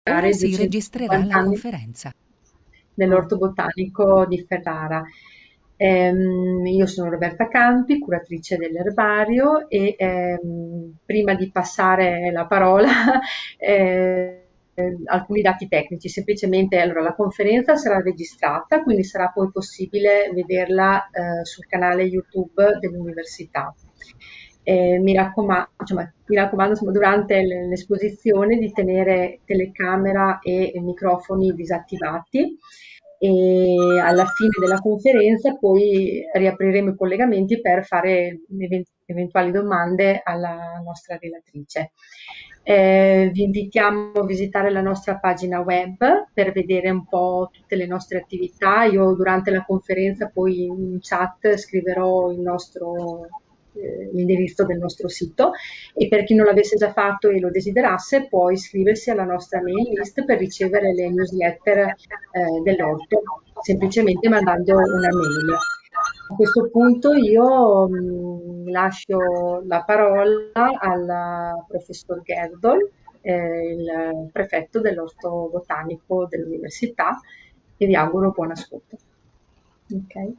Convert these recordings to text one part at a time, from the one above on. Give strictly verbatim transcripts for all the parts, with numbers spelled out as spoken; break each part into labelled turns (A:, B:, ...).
A: Ora si registrerà la conferenza.
B: Nell'Orto Botanico di Ferrara. Ehm, io sono Roberta Campi, curatrice dell'erbario e ehm, prima di passare la parola eh, eh, alcuni dati tecnici, semplicemente allora, la conferenza sarà registrata, quindi sarà poi possibile vederla eh, sul canale YouTube dell'università. Eh, mi raccomando, insomma, mi raccomando insomma, durante l- l'esposizione di tenere telecamera e microfoni disattivati e alla fine della conferenza poi riapriremo i collegamenti per fare even- eventuali domande alla nostra relatrice. Eh, vi invitiamo a visitare la nostra pagina web per vedere un po' tutte le nostre attività. Io durante la conferenza poi in chat scriverò il nostro, eh, l'indirizzo del nostro sito e per chi non l'avesse già fatto e lo desiderasse può iscriversi alla nostra mail list per ricevere le newsletter eh, dell'orto, semplicemente mandando una mail. A questo punto io mh, lascio la parola al professor Gerdol, eh, il prefetto dell'Orto Botanico dell'Università, e vi auguro buon ascolto. Ok.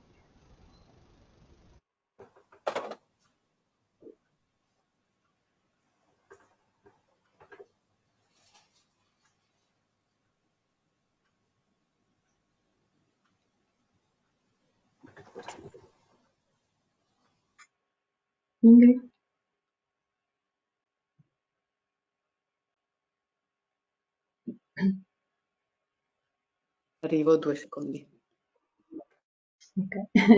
B: Ingrid?
C: Arrivo due secondi.
B: Ok.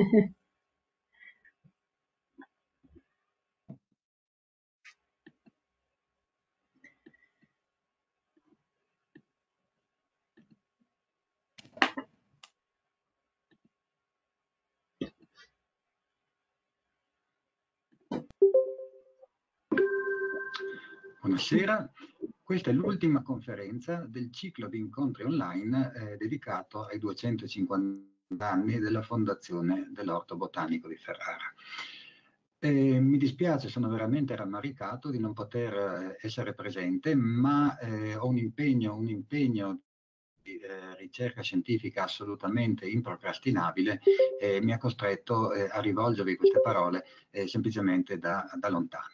D: Buonasera, questa è l'ultima conferenza del ciclo di incontri online eh, dedicato ai duecentocinquanta anni della fondazione dell'Orto Botanico di Ferrara. Eh, mi dispiace, sono veramente rammaricato di non poter eh, essere presente, ma eh, ho un impegno, un impegno di eh, ricerca scientifica assolutamente improcrastinabile e mi ha costretto eh, a rivolgervi queste parole eh, semplicemente da, da lontano.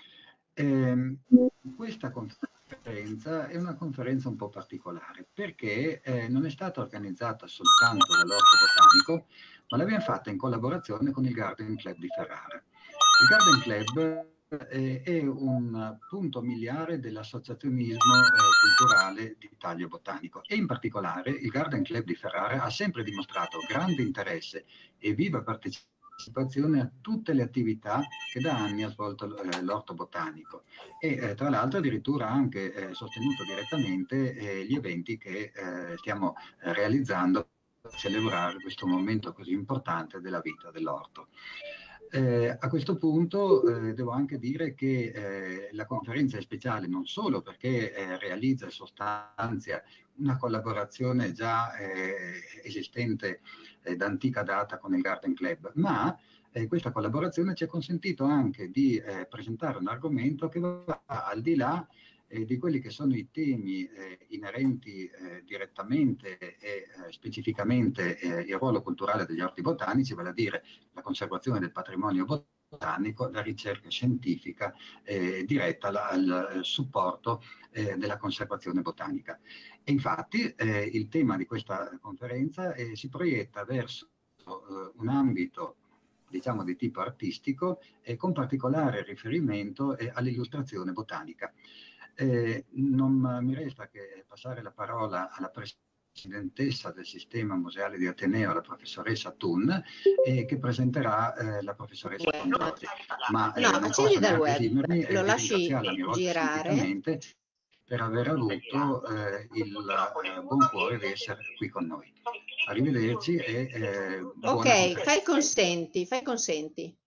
D: Eh, questa conferenza è una conferenza un po' particolare perché eh, non è stata organizzata soltanto dall'Orto Botanico, ma l'abbiamo fatta in collaborazione con il Garden Club di Ferrara. Il Garden Club eh, è un punto miliare dell'associazionismo eh, culturale di taglio botanico e in particolare il Garden Club di Ferrara ha sempre dimostrato grande interesse e viva partecipazione a tutte le attività che da anni ha svolto eh, l'orto botanico e eh, tra l'altro addirittura anche eh, sostenuto direttamente eh, gli eventi che eh, stiamo eh, realizzando per celebrare questo momento così importante della vita dell'orto. Eh, a questo punto eh, devo anche dire che eh, la conferenza è speciale non solo perché eh, realizza e sostanzia una collaborazione già eh, esistente eh, da antica data con il Garden Club, ma eh, questa collaborazione ci ha consentito anche di eh, presentare un argomento che va al di là eh, di quelli che sono i temi eh, inerenti eh, direttamente e eh, specificamente eh, il ruolo culturale degli orti botanici, vale a dire la conservazione del patrimonio botanico, la ricerca scientifica eh, diretta al, al supporto eh, della conservazione botanica. E infatti eh, il tema di questa conferenza eh, si proietta verso eh, un ambito diciamo di tipo artistico e con particolare riferimento eh, all'illustrazione botanica. Eh, non mi resta che passare la parola alla presidentessa del sistema museale di Ateneo, la professoressa Thun, eh, che presenterà eh, la professoressa Condorzi. Ma eh,
C: No,
D: non
C: accendi
D: posso
C: dal
D: neanche
C: web,
D: esimermi eh,
C: lo
D: di
C: lasci
D: ringraziarla a mia volta
C: girare.
D: scientificamente per aver avuto eh, il eh, buon cuore di essere qui con noi. Arrivederci e eh, buona
C: Ok,
D: conferenza.
C: fai consenti, fai consenti.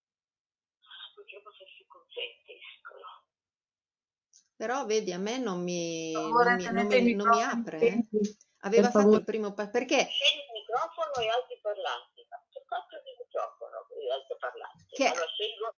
C: Però vedi, a me non mi,
B: Per
C: non
B: favore,
C: mi, non
B: tenete i
C: mi, non mi
B: microfoni
C: apre. eh.
B: spenti.
C: Aveva
B: Per
C: fatto
B: favore.
C: il primo passo. Perché?
E: Scegli il microfono e altoparlanti. Ma che cazzo di microfono e altoparlanti?
C: Che...
E: Allora scelgo.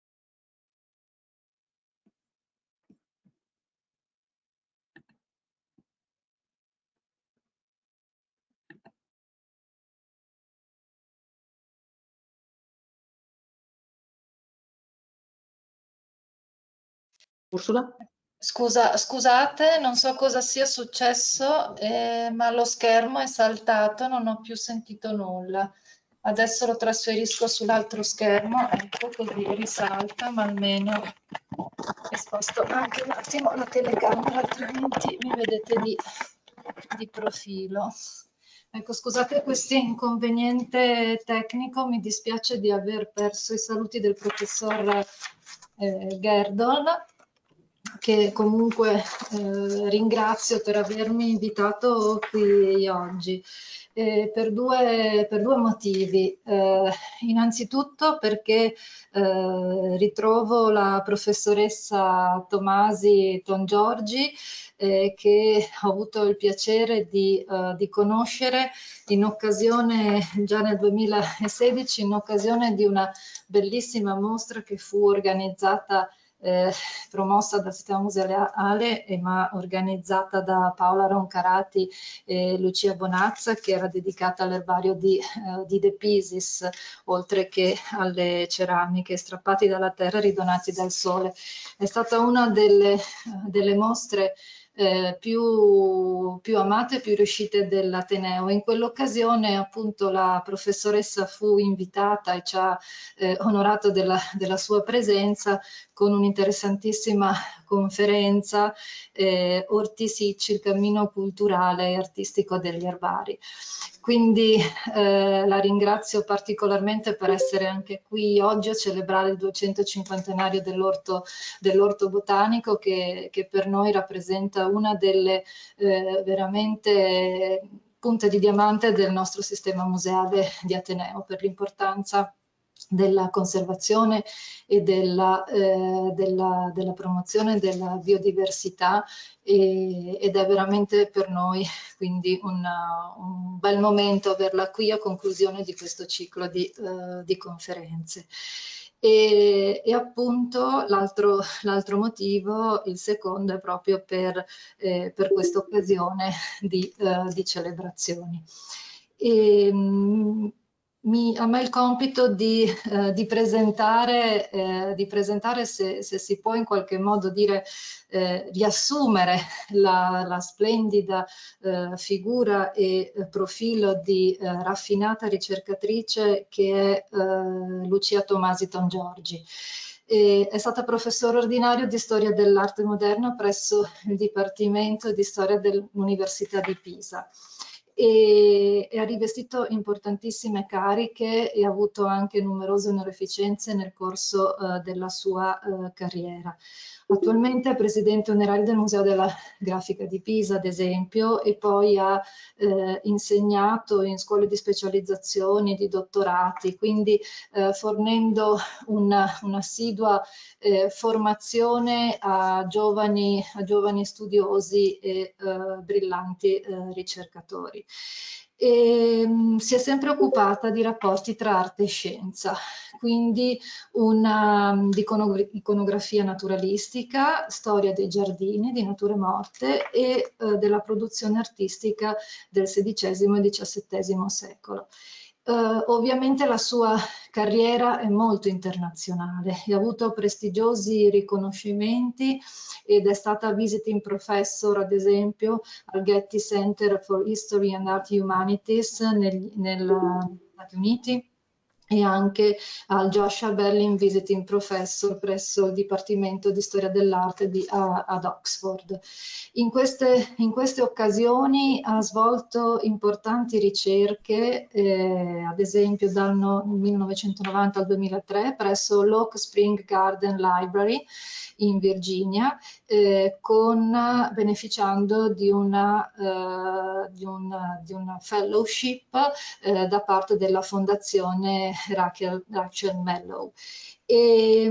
C: Ursula?
F: Scusa, scusate, non so cosa sia successo, eh, ma lo schermo è saltato, non ho più sentito nulla. Adesso lo trasferisco sull'altro schermo, ecco, così risalta, ma almeno e sposto anche un attimo la telecamera, altrimenti mi vedete di, di profilo. Ecco, scusate questo inconveniente tecnico, mi dispiace di aver perso i saluti del professor eh, Gerdon, che comunque eh, ringrazio per avermi invitato qui oggi. Eh, per, due, per due motivi. Eh, innanzitutto perché eh, ritrovo la professoressa Tomasi Tongiorgi, eh, che ho avuto il piacere di, uh, di conoscere in occasione, già nel duemilasedici, in occasione di una bellissima mostra che fu organizzata Eh, promossa dal Sistema Museale, eh, ma organizzata da Paola Roncarati e Lucia Bonazza, che era dedicata all'erbario di, eh, di De Pisis, oltre che alle ceramiche strappati dalla terra e ridonati dal sole. È stata una delle, delle mostre Eh, più, più amate e più riuscite dell'Ateneo. In quell'occasione appunto la professoressa fu invitata e ci ha eh, onorato della, della sua presenza con un'interessantissima conferenza, eh, Orti Sicci, il cammino culturale e artistico degli erbari. Quindi eh, la ringrazio particolarmente per essere anche qui oggi a celebrare il duecentocinquantenario dell'orto, dell'orto botanico, che, che per noi rappresenta una delle eh, veramente punte di diamante del nostro sistema museale di Ateneo, per l'importanza della conservazione e della, eh, della, della promozione della biodiversità, e, ed è veramente per noi quindi una, un bel momento averla qui a conclusione di questo ciclo di, eh, di conferenze. E, e appunto l'altro, l'altro motivo, il secondo, è proprio per, eh, per questa occasione di, eh, di celebrazioni. E, mh, mi, a me il compito di, eh, di presentare, eh, di presentare se, se si può in qualche modo dire, eh, riassumere la, la splendida eh, figura e eh, profilo di eh, raffinata ricercatrice che è eh, Lucia Tomasi Tongiorgi. E è stata professore ordinario di storia dell'arte moderna presso il Dipartimento di Storia dell'Università di Pisa. E, e ha rivestito importantissime cariche e ha avuto anche numerose onorificenze nel corso uh, della sua uh, carriera. Attualmente è presidente onorario del Museo della Grafica di Pisa, ad esempio, e poi ha eh, insegnato in scuole di specializzazione, di dottorati, quindi eh, fornendo un'assidua eh, formazione a giovani, a giovani studiosi e eh, brillanti eh, ricercatori. E, mh, si è sempre occupata di rapporti tra arte e scienza, quindi una um, di iconografia naturalistica, storia dei giardini, di nature morte e eh, della produzione artistica del sedicesimo e diciassettesimo secolo. Uh, ovviamente la sua carriera è molto internazionale e ha avuto prestigiosi riconoscimenti ed è stata visiting professor, ad esempio, al Getty Center for History and Art Humanities negli Stati Uniti, e anche al Joshua Berlin Visiting Professor presso il Dipartimento di Storia dell'Arte di, a, ad Oxford. In queste, in queste occasioni ha svolto importanti ricerche, eh, ad esempio dal no, millenovecentonovanta al duemilatré presso l'Oak Spring Garden Library in Virginia, eh, con, beneficiando di una, uh, di una, di una fellowship eh, da parte della Fondazione Rachel, Rachel Mellow. E,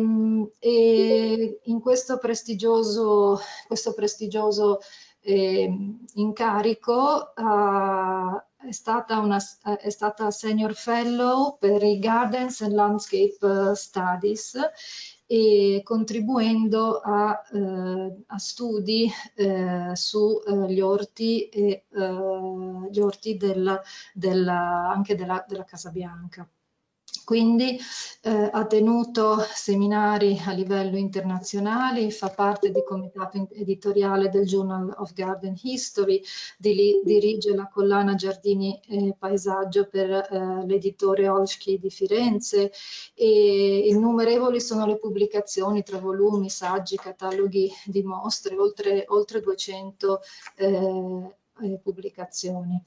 F: e in questo prestigioso, questo prestigioso eh, incarico uh, è stata, una, è stata Senior Fellow per i Gardens and Landscape Studies, e contribuendo a, eh, a studi eh, sugli eh, orti e eh, gli orti del, del, anche della, della Casa Bianca. Quindi eh, ha tenuto seminari a livello internazionale, fa parte del comitato editoriale del Journal of Garden History, di, dirige la collana Giardini e Paesaggio per eh, l'editore Olschi di Firenze e innumerevoli sono le pubblicazioni tra volumi, saggi, cataloghi di mostre, oltre, oltre duecento eh, eh, pubblicazioni.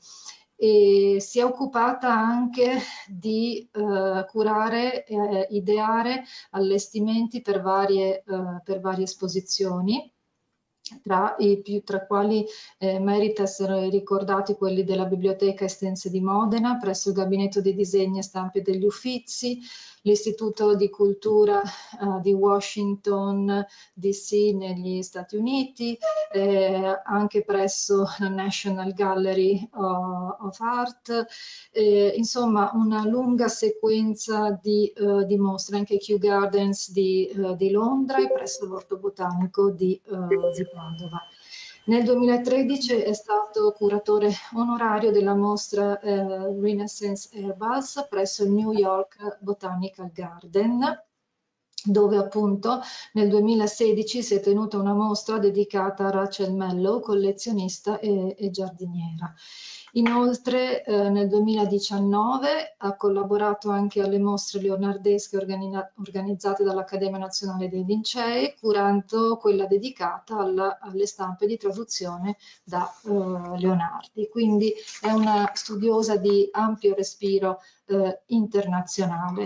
F: E si è occupata anche di eh, curare e eh, ideare allestimenti per varie, eh, per varie esposizioni, tra i più, tra quali eh, merita essere ricordati quelli della Biblioteca Estense di Modena, presso il Gabinetto di Disegni e Stampe degli Uffizi, l'Istituto di Cultura eh, di Washington D C negli Stati Uniti, eh, anche presso la National Gallery of Art, eh, insomma una lunga sequenza di, uh, di mostre, anche Kew Gardens di, uh, di Londra e presso l'Orto Botanico di, uh, di Padova. Nel duemilatredici è stato curatore onorario della mostra eh, Renaissance Herbals presso il New York Botanical Garden, dove appunto nel duemilasedici si è tenuta una mostra dedicata a Rachel Mellow, collezionista e, e giardiniera. Inoltre eh, nel duemiladiciannove ha collaborato anche alle mostre leonardesche organizzate dall'Accademia Nazionale dei Lincei, curando quella dedicata alla, alle stampe di traduzione da eh, Leonardi. Quindi è una studiosa di ampio respiro eh, internazionale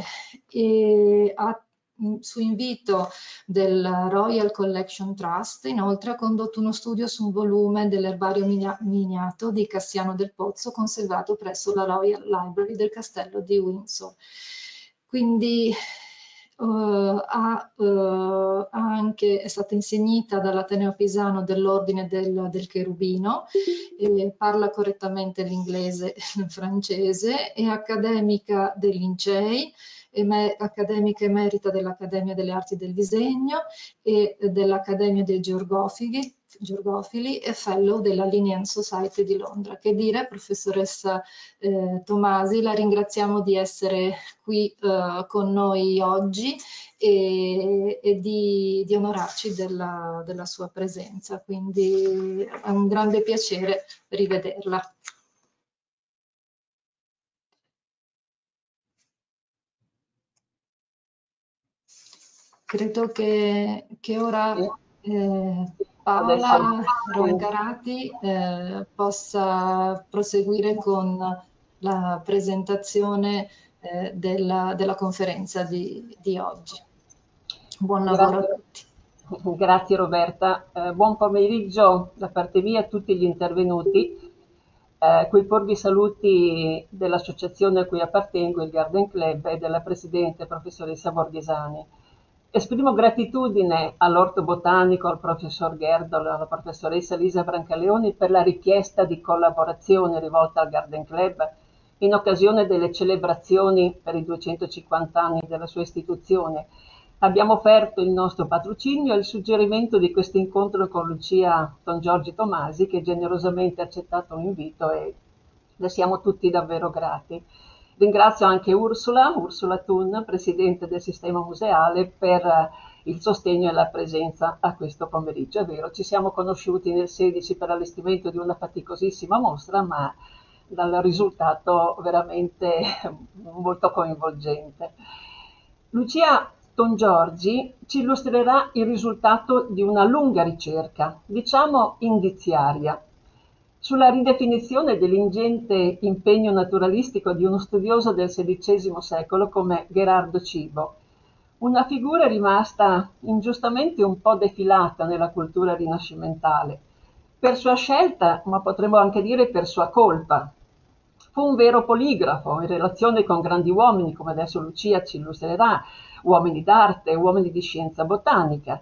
F: e ha su invito del Royal Collection Trust, inoltre ha condotto uno studio su un volume dell'erbario miniato di Cassiano del Pozzo conservato presso la Royal Library del Castello di Windsor. Quindi uh, ha, uh, ha anche, è stata insignita dall'Ateneo Pisano dell'Ordine del, del Cherubino, e parla correttamente l'inglese e il francese, è accademica dei Lincei, accademica emerita dell'Accademia delle Arti del Disegno e dell'Accademia dei Georgofili, Georgofili e fellow della Linnean Society di Londra. Che dire, professoressa eh, Tomasi, la ringraziamo di essere qui eh, con noi oggi e, e di, di onorarci della, della sua presenza, quindi è un grande piacere rivederla. Credo che, che ora eh, Paola Roncarati eh, possa proseguire con la presentazione eh, della, della conferenza di, di oggi. Buon lavoro
G: Grazie.
F: a tutti.
G: Grazie Roberta. Eh, buon pomeriggio da parte mia a tutti gli intervenuti. Eh, coi porvi saluti dell'associazione a cui appartengo, il Garden Club, e della presidente professoressa Borghesani. Esprimo gratitudine all'Orto Botanico, al professor Gerdol, alla professoressa Elisa Brancaleoni per la richiesta di collaborazione rivolta al Garden Club in occasione delle celebrazioni per i duecentocinquanta anni della sua istituzione. Abbiamo offerto il nostro patrocinio e il suggerimento di questo incontro con Lucia Tongiorgi Tomasi, che generosamente ha accettato l'invito e le siamo tutti davvero grati. Ringrazio anche Ursula, Ursula Thun, presidente del sistema museale, per il sostegno e la presenza a questo pomeriggio. È vero, ci siamo conosciuti nel sedici per l'allestimento di una faticosissima mostra, ma dal risultato veramente molto coinvolgente. Lucia Tongiorgi ci illustrerà il risultato di una lunga ricerca, diciamo indiziaria, sulla ridefinizione dell'ingente impegno naturalistico di uno studioso del sedicesimo secolo come Gherardo Cibo, una figura rimasta ingiustamente un po' defilata nella cultura rinascimentale, per sua scelta, ma potremmo anche dire per sua colpa. Fu un vero poligrafo in relazione con grandi uomini, come adesso Lucia ci illustrerà, uomini d'arte, uomini di scienza botanica.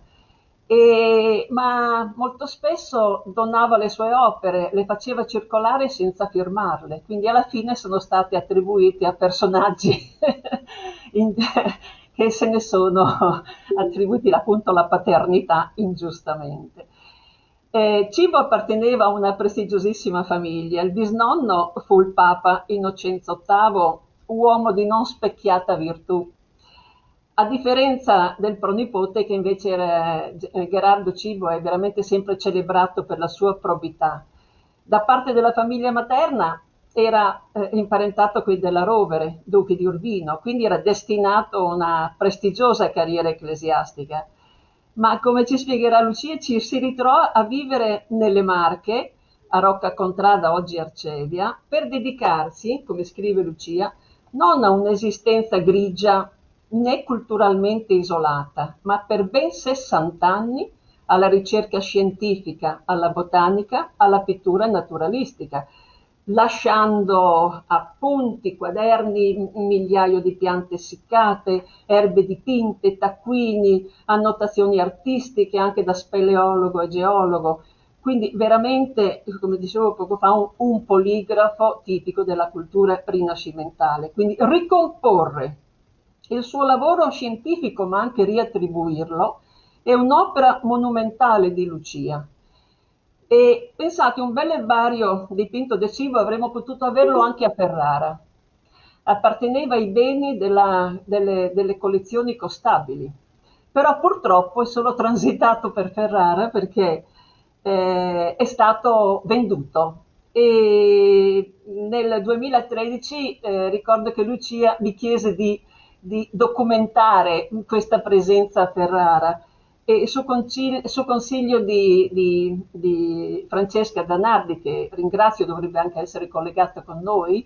G: E, ma molto spesso donava le sue opere, le faceva circolare senza firmarle, quindi alla fine sono state attribuite a personaggi in, che se ne sono attribuiti appunto la paternità ingiustamente. Eh, Cibo apparteneva a una prestigiosissima famiglia, il bisnonno fu il Papa Innocenzo ottavo, uomo di non specchiata virtù, a differenza del pronipote che invece era, Gherardo Cibo è veramente sempre celebrato per la sua probità. Da parte della famiglia materna era eh, imparentato con i della Rovere, duchi di Urbino, quindi era destinato a una prestigiosa carriera ecclesiastica. Ma come ci spiegherà Lucia, ci si ritrova a vivere nelle Marche, a Rocca Contrada, oggi Arcevia, per dedicarsi, come scrive Lucia, non a un'esistenza grigia né culturalmente isolata, ma per ben sessanta anni alla ricerca scientifica, alla botanica, alla pittura naturalistica, lasciando appunti, quaderni, un migliaio di piante essiccate, erbe dipinte, taccuini, annotazioni artistiche anche da speleologo e geologo. Quindi veramente, come dicevo poco fa, un, un poligrafo tipico della cultura rinascimentale. Quindi ricomporre il suo lavoro scientifico, ma anche riattribuirlo, è un'opera monumentale di Lucia. E pensate, un bel erbario dipinto da Cibo avremmo potuto averlo anche a Ferrara. Apparteneva ai beni della, delle, delle collezioni costabili, però purtroppo è solo transitato per Ferrara perché eh, è stato venduto. E nel duemilatredici eh, ricordo che Lucia mi chiese di, di documentare questa presenza a Ferrara. E su, concil- su consiglio di, di, di Francesca Danardi, che ringrazio, dovrebbe anche essere collegata con noi,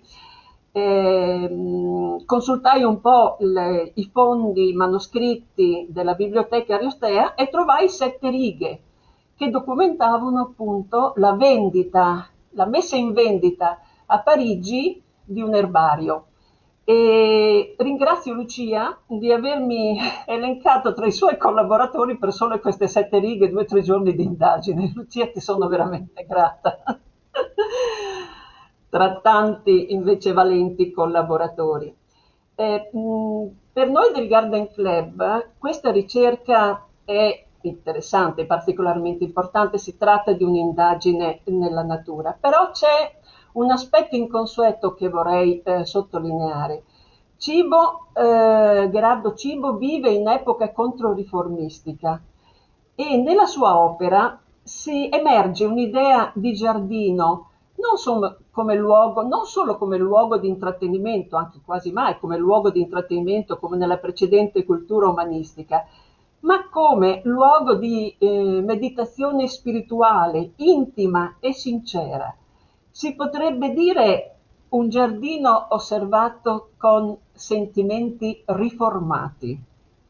G: eh, consultai un po' le, i fondi manoscritti della Biblioteca Ariostea e trovai sette righe che documentavano appunto la vendita, la messa in vendita a Parigi di un erbario. E ringrazio Lucia di avermi elencato tra i suoi collaboratori per solo queste sette righe, due o tre giorni di indagine. Lucia, ti sono veramente grata. Tra tanti invece valenti collaboratori. Eh, mh, per noi del Garden Club questa ricerca è interessante, particolarmente importante, si tratta di un'indagine nella natura, però c'è un aspetto inconsueto che vorrei eh, sottolineare. Cibo, eh, Gherardo Cibo vive in epoca controriformistica e nella sua opera si emerge un'idea di giardino non, solo come luogo, non solo come luogo di intrattenimento, anche quasi mai come luogo di intrattenimento come nella precedente cultura umanistica, ma come luogo di eh, meditazione spirituale, intima e sincera. Si potrebbe dire un giardino osservato con sentimenti riformati.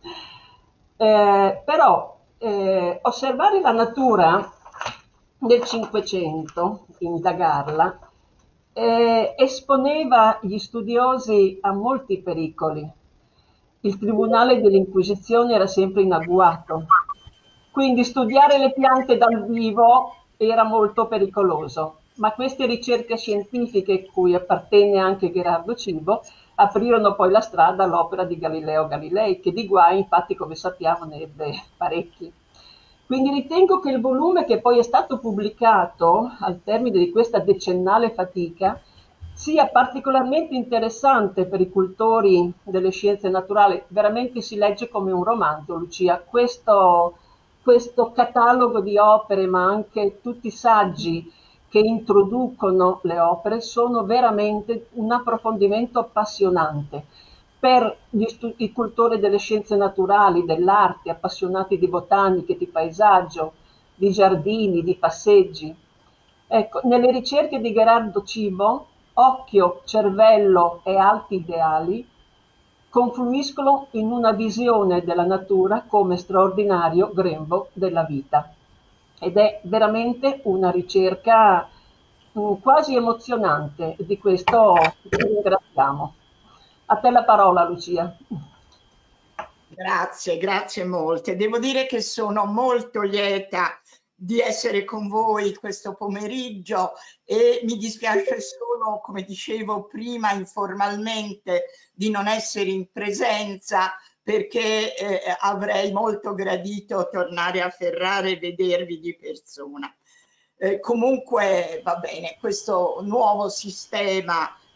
G: Eh, però eh, osservare la natura nel Cinquecento, indagarla, eh, esponeva gli studiosi a molti pericoli. Il tribunale dell'Inquisizione era sempre in agguato, quindi studiare le piante dal vivo era molto pericoloso. Ma queste ricerche scientifiche, cui appartenne anche Gherardo Cibo, aprirono poi la strada all'opera di Galileo Galilei, che di guai, infatti, come sappiamo, ne ebbe parecchi. Quindi ritengo che il volume che poi è stato pubblicato al termine di questa decennale fatica sia particolarmente interessante per i cultori delle scienze naturali. Veramente si legge come un romanzo, Lucia. Questo, questo catalogo di opere, ma anche tutti i saggi che introducono le opere, sono veramente un approfondimento appassionante per gli i cultori delle scienze naturali, dell'arte, appassionati di botanica, di paesaggio, di giardini, di passeggi. Ecco, nelle ricerche di Gherardo Cibo, occhio, cervello e alti ideali confluiscono in una visione della natura come straordinario grembo della vita. Ed è veramente una ricerca mh, quasi emozionante, di questo ti ringraziamo. A te la parola, Lucia.
H: Grazie, grazie molte. Devo dire che sono molto lieta di essere con voi questo pomeriggio e mi dispiace solo, come dicevo prima informalmente, di non essere in presenza, perché eh, avrei molto gradito tornare a Ferrara e vedervi di persona. Eh, comunque va bene, questo nuovo sistema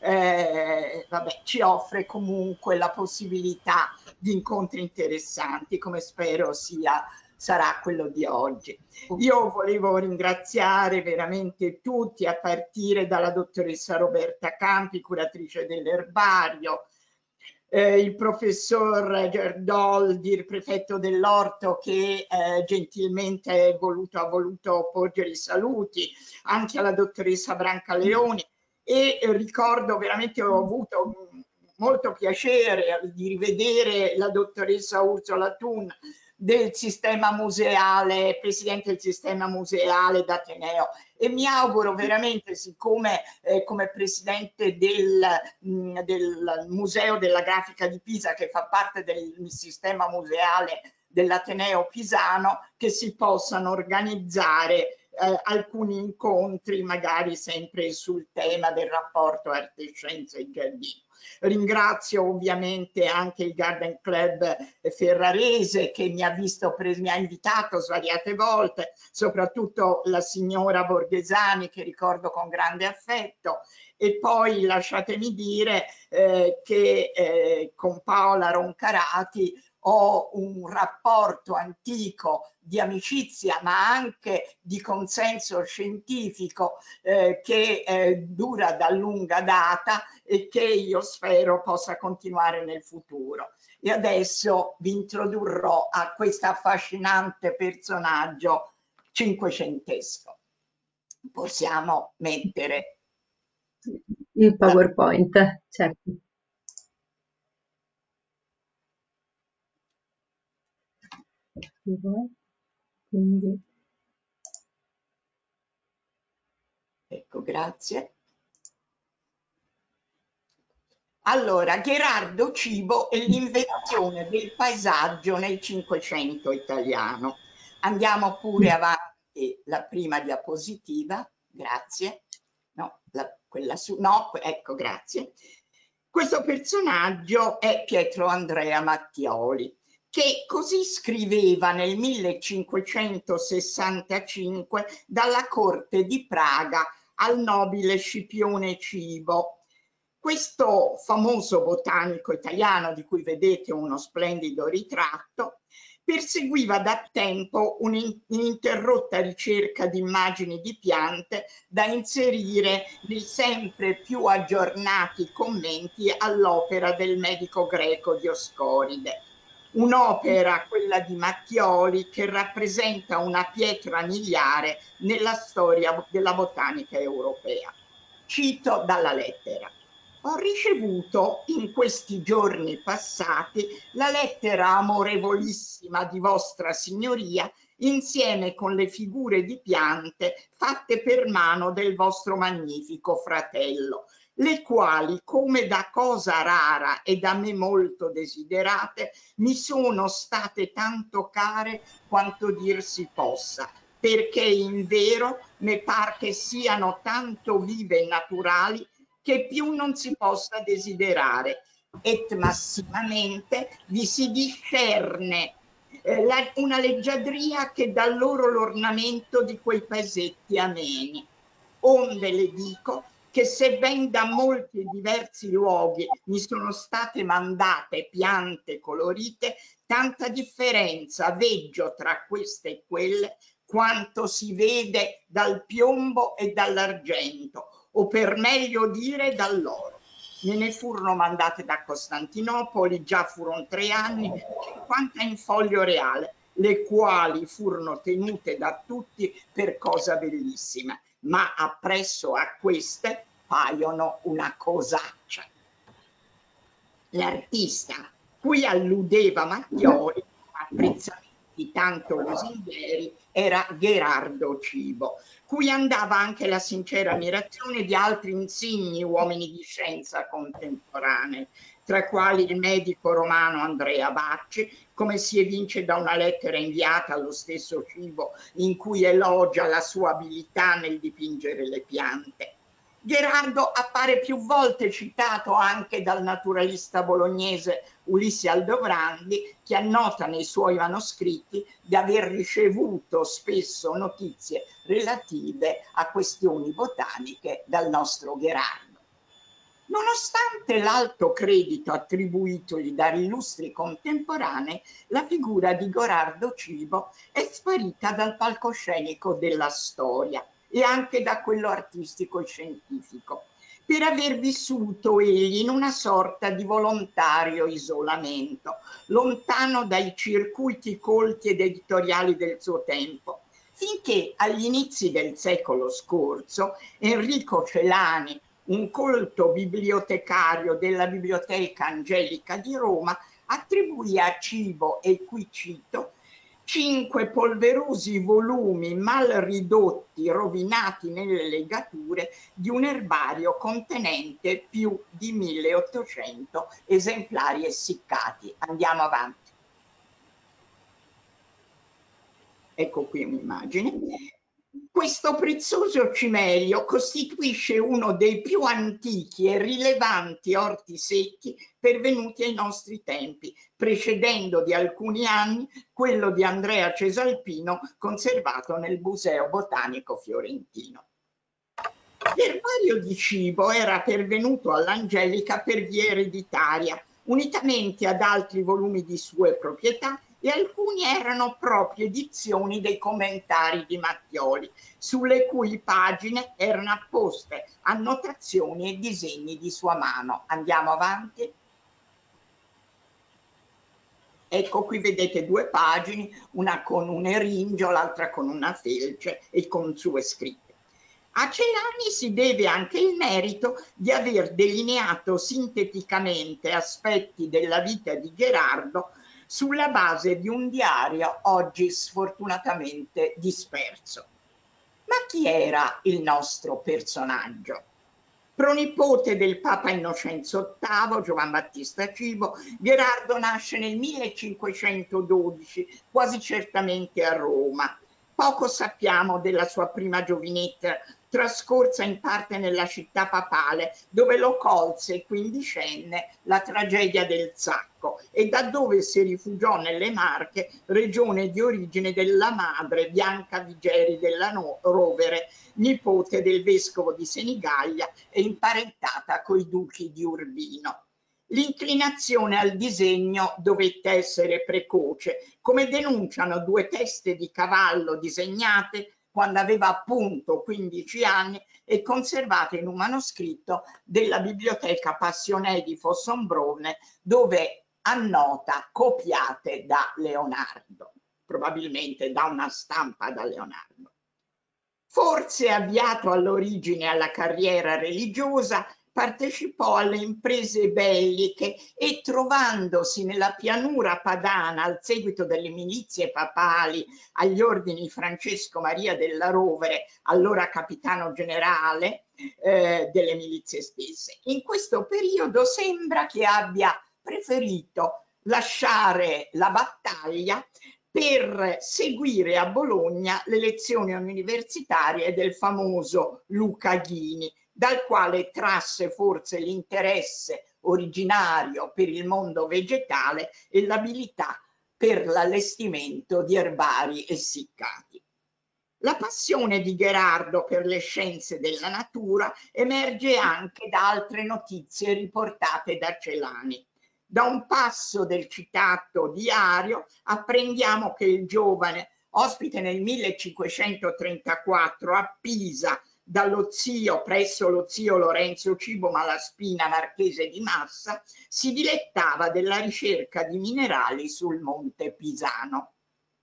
H: eh, vabbè, ci offre comunque la possibilità di incontri interessanti, come spero sia, sarà quello di oggi. Io volevo ringraziare veramente tutti, a partire dalla dottoressa Roberta Campi, curatrice dell'erbario, eh, il professor Gerdoldi, il prefetto dell'Orto, che eh, gentilmente voluto, ha voluto porgere i saluti, anche alla dottoressa Brancaleoni, e eh, ricordo veramente, ho avuto molto piacere di rivedere la dottoressa Ursula Thun, del sistema museale, presidente del sistema museale d'Ateneo, e mi auguro veramente, siccome eh, come presidente del, mh, del Museo della Grafica di Pisa, che fa parte del sistema museale dell'Ateneo pisano, che si possano organizzare eh, alcuni incontri, magari sempre sul tema del rapporto arte, scienza e giardino. Ringrazio ovviamente anche il Garden Club ferrarese, che mi ha visto, mi ha invitato svariate volte, soprattutto la signora Borghesani, che ricordo con grande affetto, e poi lasciatemi dire eh, che eh, con Paola Roncarati ho un rapporto antico di amicizia, ma anche di consenso scientifico eh, che eh, dura da lunga data e che io spero possa continuare nel futuro. E adesso vi introdurrò a questo affascinante personaggio cinquecentesco. Possiamo mettere
B: il PowerPoint, certo. Quindi.
H: Ecco, grazie. Allora, Gherardo Cibo e l'invenzione del paesaggio nel Cinquecento italiano. Andiamo pure avanti, la prima diapositiva, grazie. No, la, quella su, no, ecco, grazie. Questo personaggio è Pietro Andrea Mattioli, che così scriveva nel millecinquecentosessantacinque dalla corte di Praga al nobile Scipione Cibo. Questo famoso botanico italiano, di cui vedete uno splendido ritratto, perseguiva da tempo un'ininterrotta ricerca di immagini di piante da inserire nei sempre più aggiornati commenti all'opera del medico greco Dioscoride. Un'opera, quella di Mattioli, che rappresenta una pietra miliare nella storia della botanica europea. Cito dalla lettera. Ho ricevuto in questi giorni passati la lettera amorevolissima di vostra signoria insieme con le figure di piante fatte per mano del vostro magnifico fratello, le quali, come da cosa rara e da me molto desiderate, mi sono state tanto care quanto dir si possa, perché in vero me par che siano tanto vive e naturali che più non si possa desiderare, et massimamente vi si discerne eh, la, una leggiadria che dà loro l'ornamento di quei paesetti ameni. Onde le dico che se ben da molti e diversi luoghi mi sono state mandate piante colorite, tanta differenza veggio tra queste e quelle quanto si vede dal piombo e dall'argento, o per meglio dire dall'oro. Me ne furono mandate da Costantinopoli, già furono tre anni, cinquanta in foglio reale, le quali furono tenute da tutti per cosa bellissima, ma appresso a queste paiono una cosaccia. L'artista cui alludeva Mattioli, apprezzamenti tanto lusinghieri, era Gherardo Cibo, cui andava anche la sincera ammirazione di altri insigni uomini di scienza contemporanei, tra quali il medico romano Andrea Bacci, come si evince da una lettera inviata allo stesso Cibo in cui elogia la sua abilità nel dipingere le piante. Gherardo appare più volte citato anche dal naturalista bolognese Ulisse Aldobrandi, che annota nei suoi manoscritti di aver ricevuto spesso notizie relative a questioni botaniche dal nostro Gherardo. Nonostante l'alto credito attribuitogli dagli illustri contemporanei, la figura di Gherardo Cibo è sparita dal palcoscenico della storia e anche da quello artistico e scientifico, per aver vissuto egli in una sorta di volontario isolamento, lontano dai circuiti colti ed editoriali del suo tempo, finché agli inizi del secolo scorso Enrico Celani, un colto bibliotecario della Biblioteca Angelica di Roma, attribuì a Cibo, e qui cito, cinque polverosi volumi mal ridotti, rovinati nelle legature, di un erbario contenente più di milleottocento esemplari essiccati. Andiamo avanti. Ecco qui un'immagine. Questo prezioso cimelio costituisce uno dei più antichi e rilevanti orti secchi pervenuti ai nostri tempi, precedendo di alcuni anni quello di Andrea Cesalpino conservato nel Museo Botanico Fiorentino. L'erbario di Cibo era pervenuto all'Angelica per via ereditaria, unitamente ad altri volumi di sue proprietà, e alcuni erano proprie edizioni dei commentari di Mattioli, sulle cui pagine erano apposte annotazioni e disegni di sua mano. Andiamo avanti. Ecco, qui vedete due pagine, una con un eringio, l'altra con una felce e con sue scritte. A Celani si deve anche il merito di aver delineato sinteticamente aspetti della vita di Gherardo sulla base di un diario oggi sfortunatamente disperso. Ma chi era il nostro personaggio? Pronipote del Papa Innocenzo ottavo, Giovan Battista Cibo, Gherardo nasce nel millecinquecentododici, quasi certamente a Roma. Poco sappiamo della sua prima giovinezza, trascorsa in parte nella città papale, dove lo colse quindicenne la tragedia del Zacco e da dove si rifugiò nelle Marche, regione di origine della madre Bianca Vigeri della Rovere, nipote del vescovo di Senigallia e imparentata coi duchi di Urbino. L'inclinazione al disegno dovette essere precoce, come denunciano due teste di cavallo disegnate quando aveva appunto quindici anni e conservate in un manoscritto della Biblioteca Passionei di Fossombrone, dove annota copiate da Leonardo, probabilmente da una stampa da Leonardo. Forse avviato all'origine alla carriera religiosa, partecipò alle imprese belliche e, trovandosi nella pianura padana al seguito delle milizie papali agli ordini Francesco Maria della Rovere, allora capitano generale eh, delle milizie stesse. In questo periodo sembra che abbia preferito lasciare la battaglia per seguire a Bologna le lezioni universitarie del famoso Luca Ghini, dal quale trasse forse l'interesse originario per il mondo vegetale e l'abilità per l'allestimento di erbari essiccati. La passione di Gherardo per le scienze della natura emerge anche da altre notizie riportate da Celani. Da un passo del citato diario apprendiamo che il giovane, ospite nel millecinquecentotrentaquattro a Pisa dallo zio presso lo zio Lorenzo Cibo Malaspina, marchese di Massa, si dilettava della ricerca di minerali sul Monte Pisano.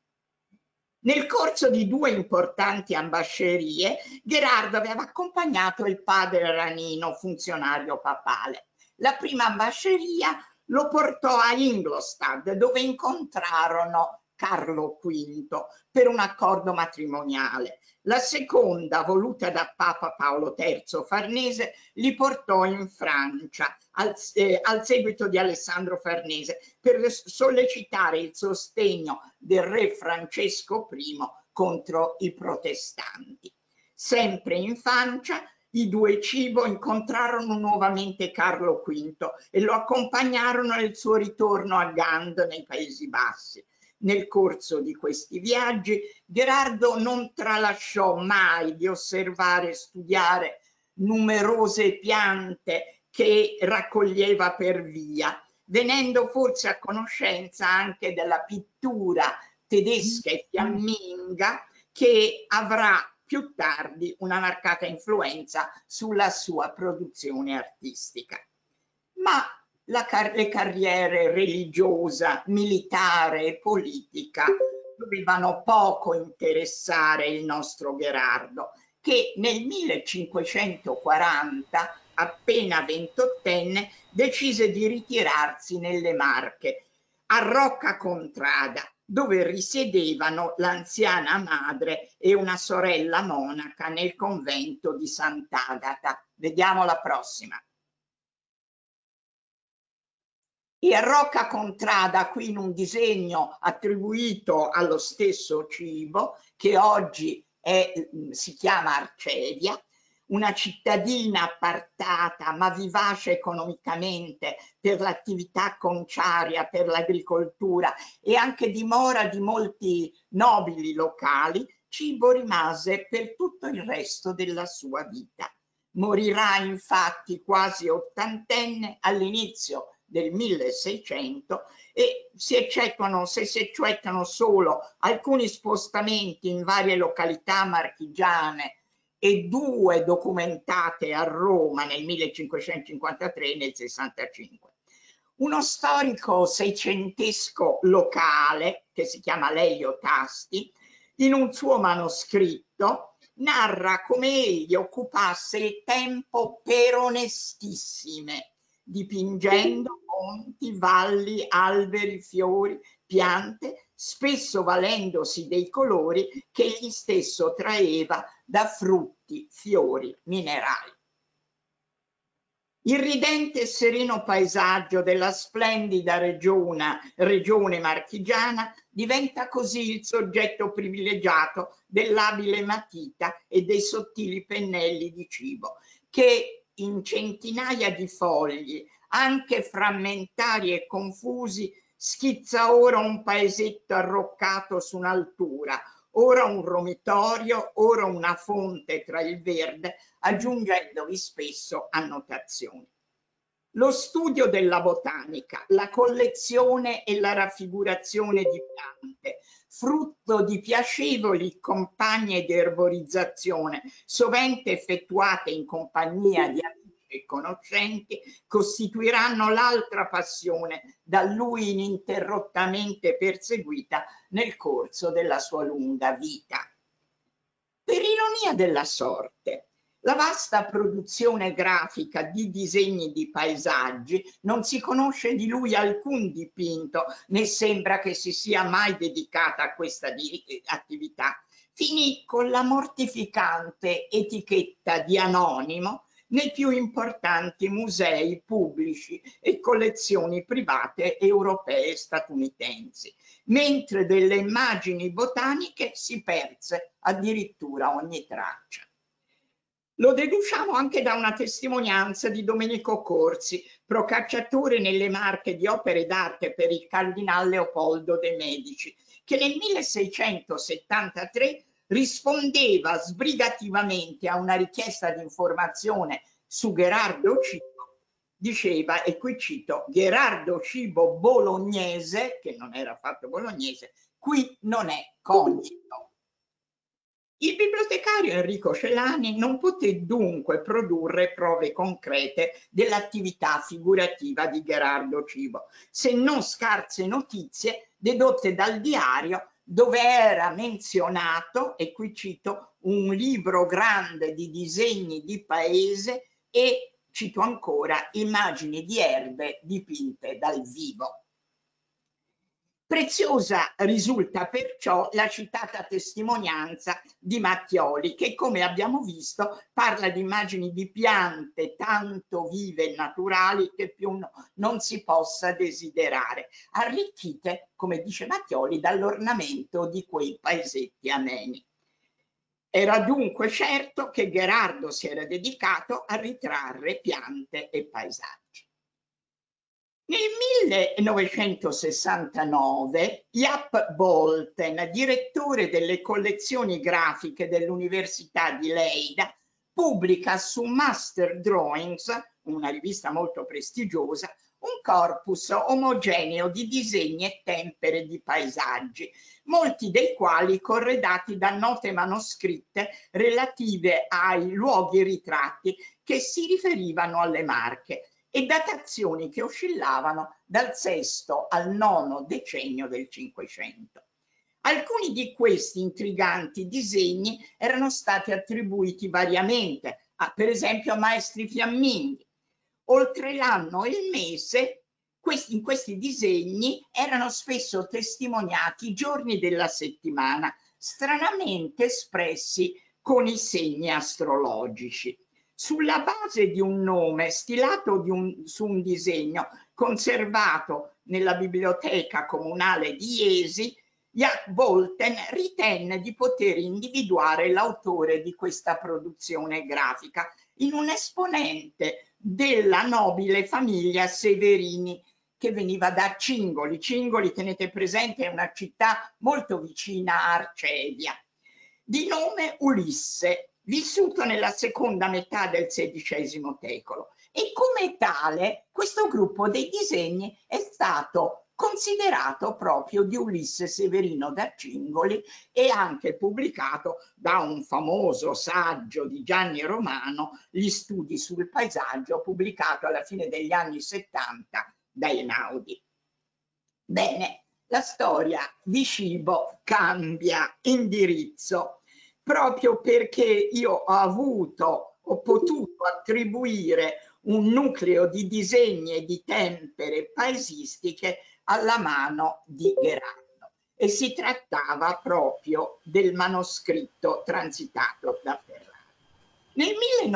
H: Nel corso di due importanti ambascerie, Gherardo aveva accompagnato il padre Ranino, funzionario papale. La prima ambasceria lo portò a Ingolstadt, dove incontrarono Carlo quinto per un accordo matrimoniale. La seconda, voluta da Papa Paolo terzo Farnese, li portò in Francia al, eh, al seguito di Alessandro Farnese per sollecitare il sostegno del re Francesco primo contro i protestanti. Sempre in Francia, i due Cibo incontrarono nuovamente Carlo quinto e lo accompagnarono nel suo ritorno a Gand nei Paesi Bassi. Nel corso di questi viaggi, Gherardo non tralasciò mai di osservare e studiare numerose piante che raccoglieva per via, venendo forse a conoscenza anche della pittura tedesca e fiamminga, che avrà più tardi una marcata influenza sulla sua produzione artistica. Ma la car- le carriere religiosa, militare e politica dovevano poco interessare il nostro Gherardo, che nel millecinquecentoquaranta, appena ventottenne, decise di ritirarsi nelle Marche, a Rocca Contrada, dove risiedevano l'anziana madre e una sorella monaca nel convento di Sant'Agata. Vediamo la prossima. E a Rocca Contrada, qui in un disegno attribuito allo stesso Cibo, che oggi è, si chiama Arcedia, una cittadina appartata ma vivace economicamente per l'attività conciaria, per l'agricoltura e anche dimora di molti nobili locali, Cibo rimase per tutto il resto della sua vita. Morirà infatti quasi ottantenne all'inizio del milleseicento e si eccettano, se si eccettano solo alcuni spostamenti in varie località marchigiane e due documentate a Roma nel millecinquecentocinquantatré e nel sessantacinque. Uno storico seicentesco locale, che si chiama Lelio Tasti, in un suo manoscritto narra come egli occupasse il tempo per onestissime, dipingendo monti, valli, alberi, fiori, piante, spesso valendosi dei colori che egli stesso traeva da frutti, fiori, minerali. Il ridente e sereno paesaggio della splendida regione, regione marchigiana diventa così il soggetto privilegiato dell'abile matita e dei sottili pennelli di Cibo, che in centinaia di fogli, anche frammentari e confusi, schizza ora un paesetto arroccato su un'altura, ora un romitorio, ora una fonte tra il verde, aggiungendovi spesso annotazioni. Lo studio della botanica, la collezione e la raffigurazione di piante, frutto di piacevoli campagne di erborizzazione, sovente effettuate in compagnia di amici e conoscenti, costituiranno l'altra passione da lui ininterrottamente perseguita nel corso della sua lunga vita. Per ironia della sorte, la vasta produzione grafica di disegni di paesaggi, non si conosce di lui alcun dipinto, né sembra che si sia mai dedicata a questa attività, finì con la mortificante etichetta di anonimo nei più importanti musei pubblici e collezioni private europee e statunitensi, mentre delle immagini botaniche si perse addirittura ogni traccia. Lo deduciamo anche da una testimonianza di Domenico Corsi, procacciatore nelle Marche di opere d'arte per il Cardinal Leopoldo de' Medici, che nel milleseicentosettantatré rispondeva sbrigativamente a una richiesta di informazione su Gherardo Cibo, diceva, e qui cito, Gherardo Cibo bolognese, che non era affatto bolognese, qui non è cogito. Il bibliotecario Enrico Celani non poté dunque produrre prove concrete dell'attività figurativa di Gherardo Cibo, se non scarse notizie dedotte dal diario, dove era menzionato, e qui cito, un libro grande di disegni di paese e, cito ancora, immagini di erbe dipinte dal vivo. Preziosa risulta perciò la citata testimonianza di Mattioli, che, come abbiamo visto, parla di immagini di piante tanto vive e naturali che più no, non si possa desiderare, arricchite, come dice Mattioli, dall'ornamento di quei paesetti ameni. Era dunque certo che Gherardo si era dedicato a ritrarre piante e paesaggi. Nel millenovecentosessantanove Jaap Bolten, direttore delle collezioni grafiche dell'Università di Leida, pubblica su Master Drawings, una rivista molto prestigiosa, un corpus omogeneo di disegni e tempere di paesaggi, molti dei quali corredati da note manoscritte relative ai luoghi ritratti che si riferivano alle Marche e datazioni che oscillavano dal sesto al nono decennio del Cinquecento. Alcuni di questi intriganti disegni erano stati attribuiti variamente, a, per esempio a maestri fiamminghi. Oltre l'anno e il mese, questi, in questi disegni erano spesso testimoniati i giorni della settimana, stranamente espressi con i segni astrologici. Sulla base di un nome stilato di un, su un disegno conservato nella biblioteca comunale di Jesi, Jack Bolten ritenne di poter individuare l'autore di questa produzione grafica in un esponente della nobile famiglia Severini che veniva da Cingoli. Cingoli, tenete presente, è una città molto vicina a Arcevia, di nome Ulisse, vissuto nella seconda metà del sedicesimo secolo, e come tale questo gruppo dei disegni è stato considerato proprio di Ulisse Severino da Cingoli e anche pubblicato da un famoso saggio di Gianni Romano, Gli studi sul paesaggio, pubblicato alla fine degli anni settanta da Einaudi. Bene, la storia di Cibo cambia indirizzo proprio perché io ho avuto, ho potuto attribuire un nucleo di disegni e di tempere paesistiche alla mano di Gherardo, e si trattava proprio del manoscritto transitato da Ferrara. Nel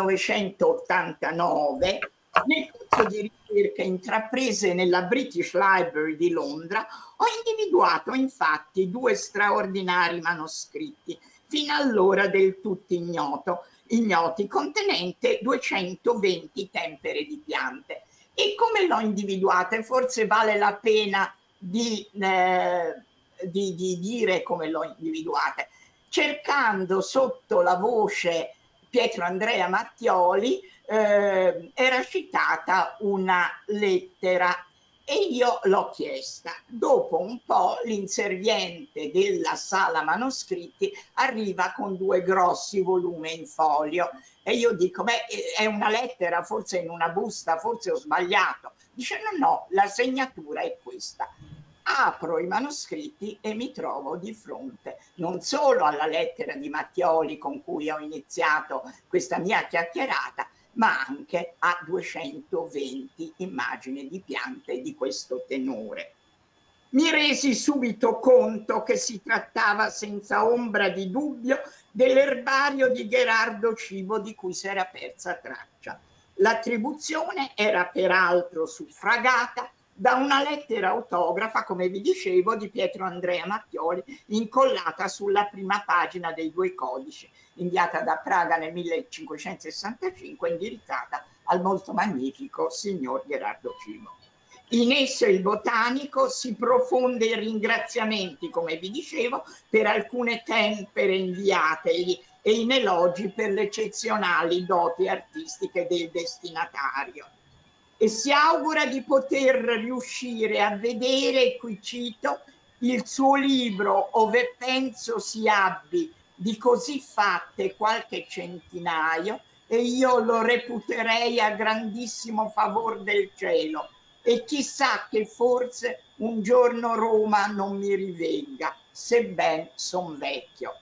H: millenovecentottantanove, nel corso di ricerche intraprese nella British Library di Londra, ho individuato infatti due straordinari manoscritti, fino allora del tutto ignoto, ignoti, contenente duecentoventi tempere di piante. E come l'ho individuata? Forse vale la pena di, eh, di, di dire come l'ho individuata. Cercando sotto la voce Pietro Andrea Mattioli eh, era citata una lettera e io l'ho chiesta. Dopo un po' l'inserviente della sala manoscritti arriva con due grossi volumi in folio e io dico, beh, è una lettera, forse in una busta, forse ho sbagliato. Dice, no, no, la segnatura è questa. Apro i manoscritti e mi trovo di fronte non solo alla lettera di Mattioli con cui ho iniziato questa mia chiacchierata, ma anche a duecentoventi immagini di piante di questo tenore. Mi resi subito conto che si trattava senza ombra di dubbio dell'erbario di Gherardo Cibo di cui si era persa traccia. L'attribuzione era peraltro suffragata da una lettera autografa, come vi dicevo, di Pietro Andrea Mattioli, incollata sulla prima pagina dei due codici, inviata da Praga nel millecinquecentosessantacinque, indirizzata al molto magnifico signor Gherardo Cibo. In esso il botanico si profonde in ringraziamenti, come vi dicevo, per alcune tempere inviategli e in elogi per le eccezionali doti artistiche del destinatario. E si augura di poter riuscire a vedere, qui cito, il suo libro, ove penso si abbi di così fatte qualche centinaio, e io lo reputerei a grandissimo favor del cielo, e chissà che forse un giorno Roma non mi rivenga, sebben son vecchio.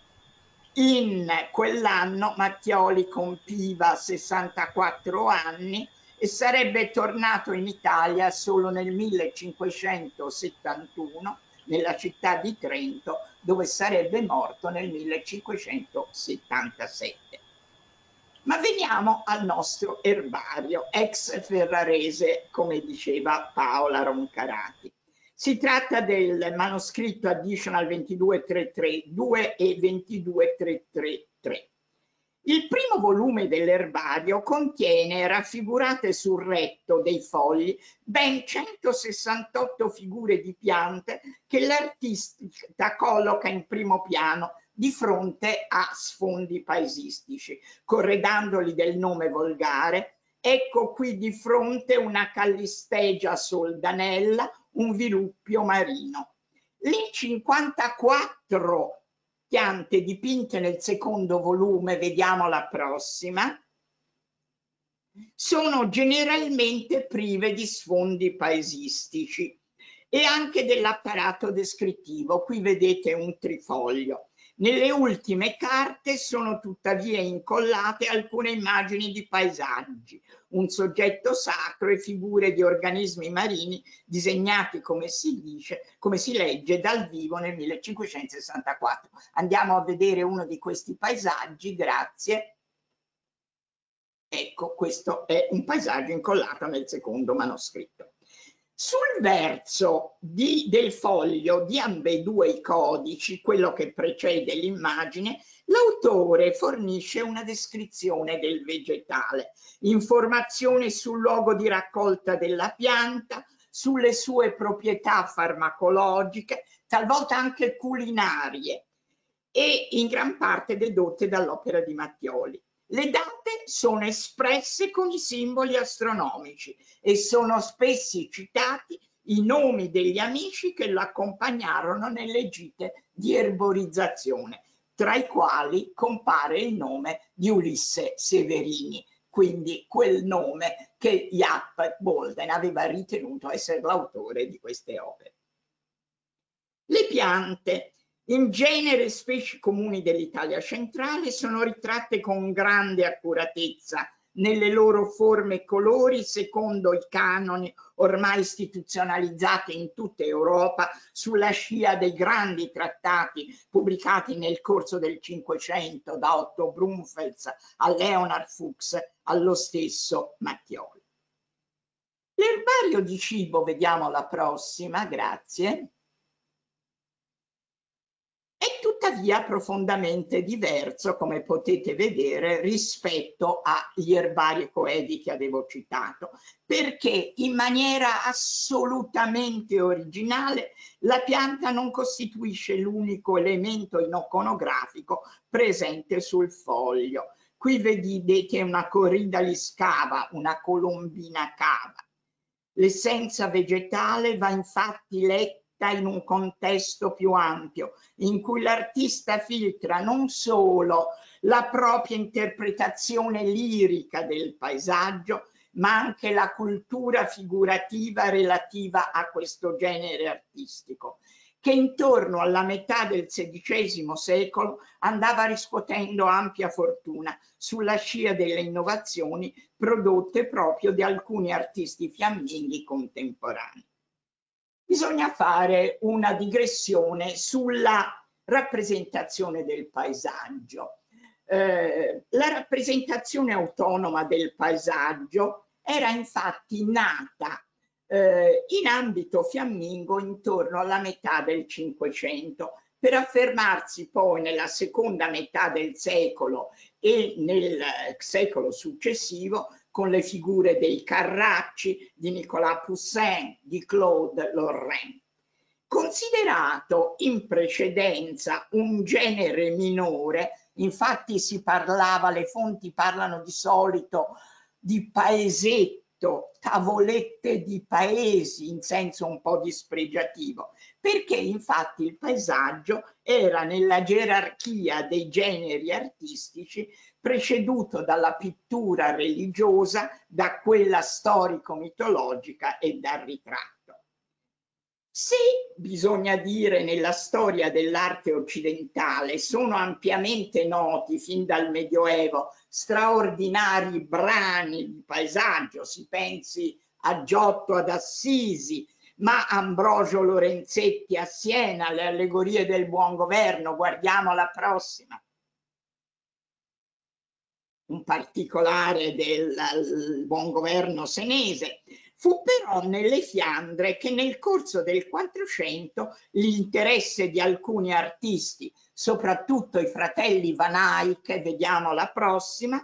H: In quell'anno Mattioli compiva sessantaquattro anni e sarebbe tornato in Italia solo nel millecinquecentosettantuno nella città di Trento, dove sarebbe morto nel millecinquecentosettantasette. Ma veniamo al nostro erbario, ex ferrarese, come diceva Paola Roncarati. Si tratta del manoscritto Additional ventidue trecentotrentadue e ventidue trecentotrentatré. Il primo volume dell'erbario contiene, raffigurate sul retto dei fogli, ben centosessantotto figure di piante che l'artista colloca in primo piano, di fronte a sfondi paesistici, corredandoli del nome volgare. Ecco qui di fronte una callistegia soldanella, un viluppio marino. Le cinquantaquattro piante dipinte nel secondo volume, vediamo la prossima, sono generalmente prive di sfondi paesistici e anche dell'apparato descrittivo. Qui vedete un trifoglio. Nelle ultime carte sono tuttavia incollate alcune immagini di paesaggi, un soggetto sacro e figure di organismi marini disegnati, come si dice, come si legge, dal vivo nel millecinquecentosessantaquattro. Andiamo a vedere uno di questi paesaggi, grazie. Ecco, questo è un paesaggio incollato nel secondo manoscritto. Sul verso di, del foglio di ambedue i codici, quello che precede l'immagine, l'autore fornisce una descrizione del vegetale, informazioni sul luogo di raccolta della pianta, sulle sue proprietà farmacologiche, talvolta anche culinarie, e in gran parte dedotte dall'opera di Mattioli. Le date sono espresse con i simboli astronomici e sono spesso citati i nomi degli amici che lo accompagnarono nelle gite di erborizzazione, tra i quali compare il nome di Ulisse Severini, quindi quel nome che Jaap Bolden aveva ritenuto essere l'autore di queste opere. Le piante, in genere specie comuni dell'Italia centrale, sono ritratte con grande accuratezza nelle loro forme e colori secondo i canoni ormai istituzionalizzati in tutta Europa sulla scia dei grandi trattati pubblicati nel corso del Cinquecento da Otto Brunfels a Leonard Fuchs allo stesso Mattioli. L'erbario di cibo, vediamo la prossima, grazie. È tuttavia profondamente diverso, come potete vedere, rispetto agli erbari coedi che avevo citato, perché in maniera assolutamente originale la pianta non costituisce l'unico elemento iconografico presente sul foglio. Qui vedete una corrida liscava, una colombina cava. L'essenza vegetale va infatti letta in un contesto più ampio, in cui l'artista filtra non solo la propria interpretazione lirica del paesaggio, ma anche la cultura figurativa relativa a questo genere artistico, che intorno alla metà del sedicesimo secolo andava riscuotendo ampia fortuna sulla scia delle innovazioni prodotte proprio da alcuni artisti fiamminghi contemporanei. Bisogna fare una digressione sulla rappresentazione del paesaggio. Eh, la rappresentazione autonoma del paesaggio era infatti nata eh, in ambito fiammingo intorno alla metà del Cinquecento, per affermarsi poi nella seconda metà del secolo e nel secolo successivo con le figure dei Carracci, di Nicolas Poussin, di Claude Lorrain. Considerato in precedenza un genere minore, infatti si parlava, le fonti parlano di solito di paesetto, tavolette di paesi in senso un po' dispregiativo, perché infatti il paesaggio era nella gerarchia dei generi artistici preceduto dalla pittura religiosa, da quella storico-mitologica e dal ritratto. Se, bisogna dire, nella storia dell'arte occidentale sono ampiamente noti fin dal Medioevo straordinari brani di paesaggio, si pensi a Giotto ad Assisi, ma Ambrogio Lorenzetti a Siena, le allegorie del buon governo, guardiamo la prossima. Un particolare del buon governo senese. Fu però nelle Fiandre che nel corso del Quattrocento l'interesse di alcuni artisti, soprattutto i fratelli Van Eyck, vediamo la prossima.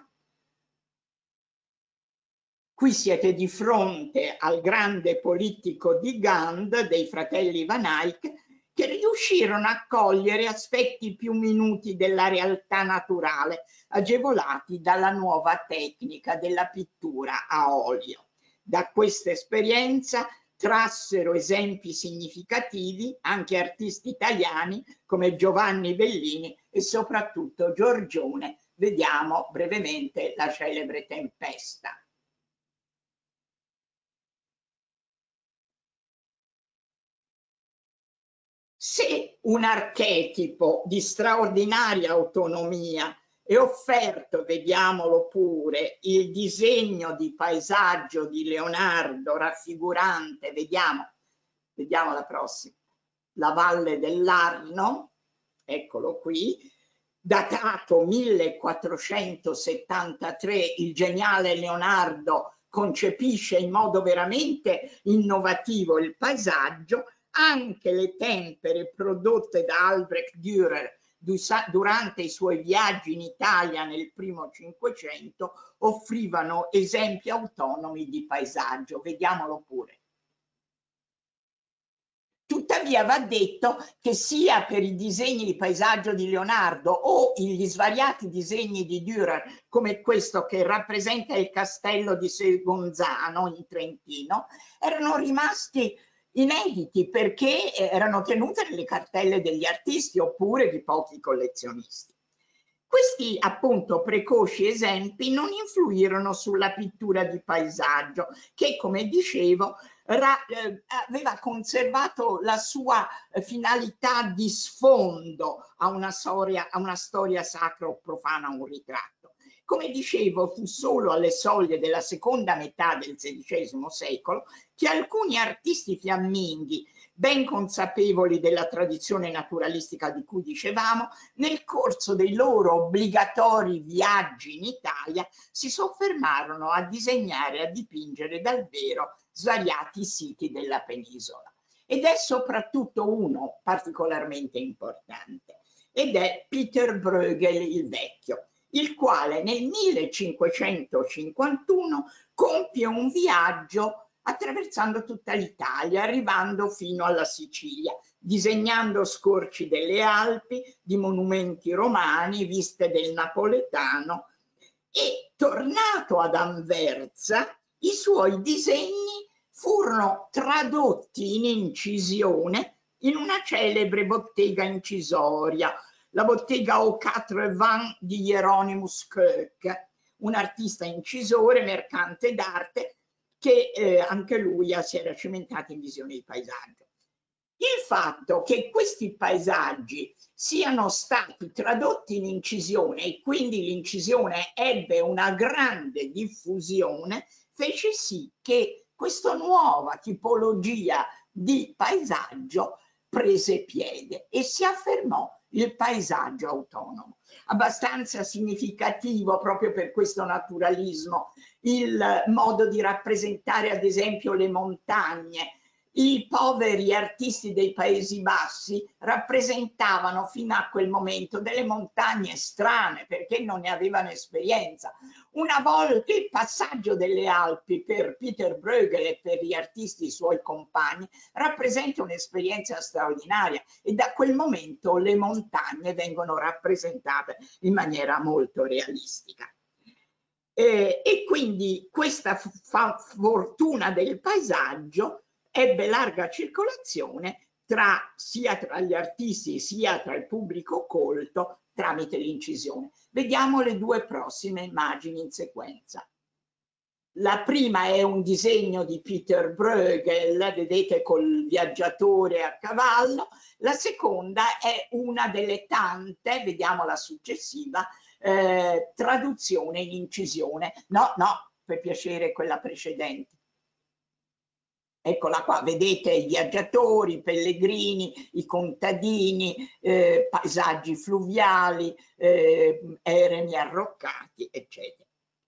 H: Qui siete di fronte al grande politico di Gand, dei fratelli Van Eyck, che riuscirono a cogliere aspetti più minuti della realtà naturale, agevolati dalla nuova tecnica della pittura a olio. Da questa esperienza trassero esempi significativi anche artisti italiani come Giovanni Bellini e soprattutto Giorgione. Vediamo brevemente la celebre Tempesta. Se un archetipo di straordinaria autonomia è offerto, vediamolo pure, il disegno di paesaggio di Leonardo raffigurante, vediamo, vediamo la prossima, la Valle dell'Arno, eccolo qui, datato millequattrocentosettantatré, il geniale Leonardo concepisce in modo veramente innovativo il paesaggio. Anche le tempere prodotte da Albrecht Dürer durante i suoi viaggi in Italia nel primo Cinquecento offrivano esempi autonomi di paesaggio. Vediamolo pure. Tuttavia va detto che sia per i disegni di paesaggio di Leonardo o gli svariati disegni di Dürer, come questo che rappresenta il castello di Segonzano in Trentino, erano rimasti inediti perché erano tenute nelle cartelle degli artisti oppure di pochi collezionisti. Questi appunto precoci esempi non influirono sulla pittura di paesaggio che, come dicevo, ra, eh, aveva conservato la sua finalità di sfondo a una storia, a una storia sacra o profana, un ritratto. Come dicevo, fu solo alle soglie della seconda metà del sedicesimo secolo che alcuni artisti fiamminghi, ben consapevoli della tradizione naturalistica di cui dicevamo, nel corso dei loro obbligatori viaggi in Italia si soffermarono a disegnare e a dipingere dal vero svariati siti della penisola. Ed è soprattutto uno particolarmente importante, ed è Peter Bruegel il Vecchio, il quale nel millecinquecentocinquantuno compie un viaggio attraversando tutta l'Italia, arrivando fino alla Sicilia, disegnando scorci delle Alpi, di monumenti romani, viste del Napoletano, e tornato ad Anversa, i suoi disegni furono tradotti in incisione in una celebre bottega incisoria, la bottega Aux Quatre Vents di Hieronymus Koek, un artista incisore, mercante d'arte, che eh, anche lui si era cimentato in visione di paesaggio. Il fatto che questi paesaggi siano stati tradotti in incisione e quindi l'incisione ebbe una grande diffusione fece sì che questa nuova tipologia di paesaggio prese piede e si affermò il paesaggio autonomo. Abbastanza significativo proprio per questo naturalismo il modo di rappresentare ad esempio le montagne. I poveri artisti dei Paesi Bassi rappresentavano fino a quel momento delle montagne strane perché non ne avevano esperienza. Una volta il passaggio delle Alpi per Peter Bruegel e per gli artisti suoi compagni rappresenta un'esperienza straordinaria e da quel momento le montagne vengono rappresentate in maniera molto realistica. Eh, e quindi questa fortuna del paesaggio ebbe larga circolazione tra, sia tra gli artisti sia tra il pubblico colto tramite l'incisione. Vediamo le due prossime immagini in sequenza. La prima è un disegno di Peter Bruegel, vedete col viaggiatore a cavallo. La seconda è una delle tante, vediamo la successiva, eh, traduzione in incisione. No, no, per piacere quella precedente. Eccola qua, vedete i viaggiatori, i pellegrini, i contadini, eh, paesaggi fluviali, eh, eremi arroccati, eccetera.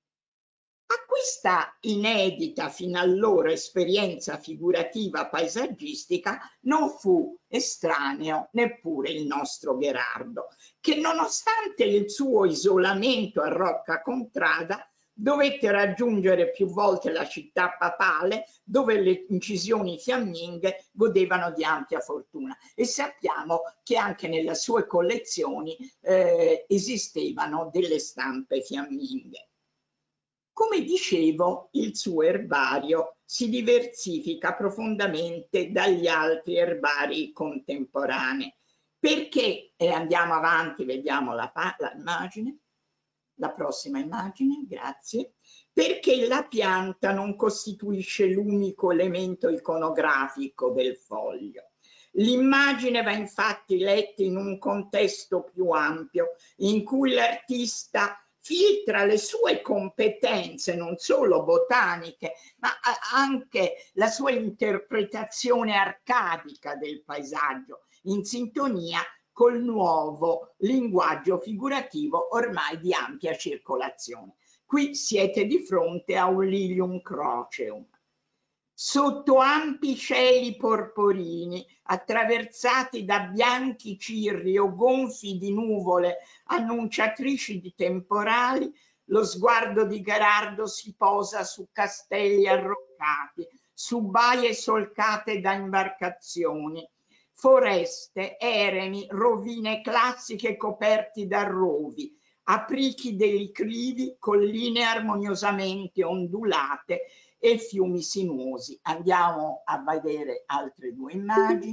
H: A questa inedita fino allora esperienza figurativa paesaggistica non fu estraneo neppure il nostro Gherardo, che nonostante il suo isolamento a Rocca Contrada Dovette raggiungere più volte la città papale, dove le incisioni fiamminghe godevano di ampia fortuna, e sappiamo che anche nelle sue collezioni eh, esistevano delle stampe fiamminghe. Come dicevo, il suo erbario si diversifica profondamente dagli altri erbari contemporanei. Perché, e andiamo avanti, vediamo l'immagine, la prossima immagine, grazie, perché la pianta non costituisce l'unico elemento iconografico del foglio. L'immagine va infatti letta in un contesto più ampio, in cui l'artista filtra le sue competenze, non solo botaniche, ma anche la sua interpretazione arcadica del paesaggio, in sintonia col nuovo linguaggio figurativo ormai di ampia circolazione. Qui siete di fronte a un Lilium croceum. Sotto ampi cieli porporini, attraversati da bianchi cirri o gonfi di nuvole annunciatrici di temporali, lo sguardo di Gherardo si posa su castelli arroccati, su baie solcate da imbarcazioni, foreste, eremi, rovine classiche coperti da rovi, aprichi declivi, colline armoniosamente ondulate e fiumi sinuosi. Andiamo a vedere altre due immagini.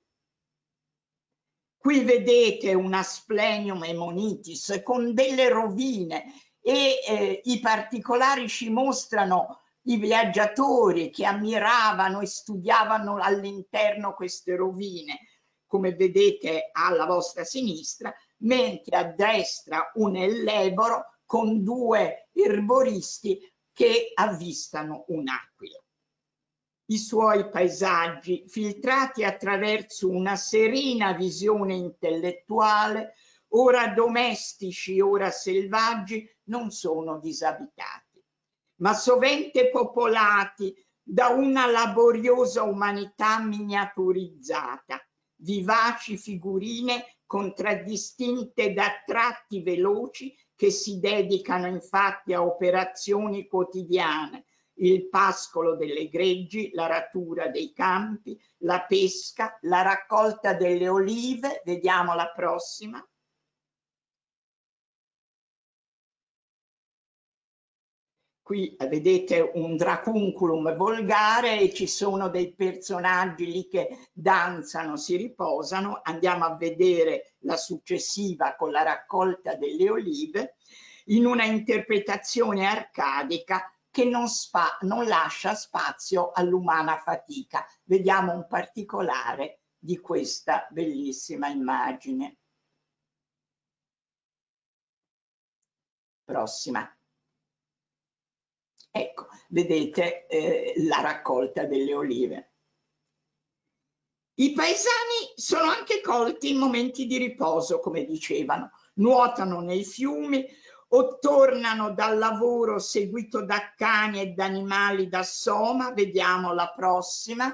H: Qui vedete una Splenium ammonitis con delle rovine e eh, i particolari ci mostrano i viaggiatori che ammiravano e studiavano all'interno queste rovine, come vedete alla vostra sinistra, mentre a destra un elleboro con due erboristi che avvistano un'aquila. I suoi paesaggi, filtrati attraverso una serena visione intellettuale, ora domestici, ora selvaggi, non sono disabitati, ma sovente popolati da una laboriosa umanità miniaturizzata, vivaci figurine contraddistinte da tratti veloci che si dedicano infatti a operazioni quotidiane, il pascolo delle greggi, l'aratura dei campi, la pesca, la raccolta delle olive, vediamo la prossima. Qui vedete un dracunculum volgare e ci sono dei personaggi lì che danzano, si riposano. Andiamo a vedere la successiva con la raccolta delle olive in una interpretazione arcadica che non, spa, non lascia spazio all'umana fatica. Vediamo un particolare di questa bellissima immagine. Prossima. Ecco, vedete eh, la raccolta delle olive. I paesani sono anche colti in momenti di riposo, come dicevano, nuotano nei fiumi o tornano dal lavoro seguito da cani e da animali da soma. Vediamo la prossima.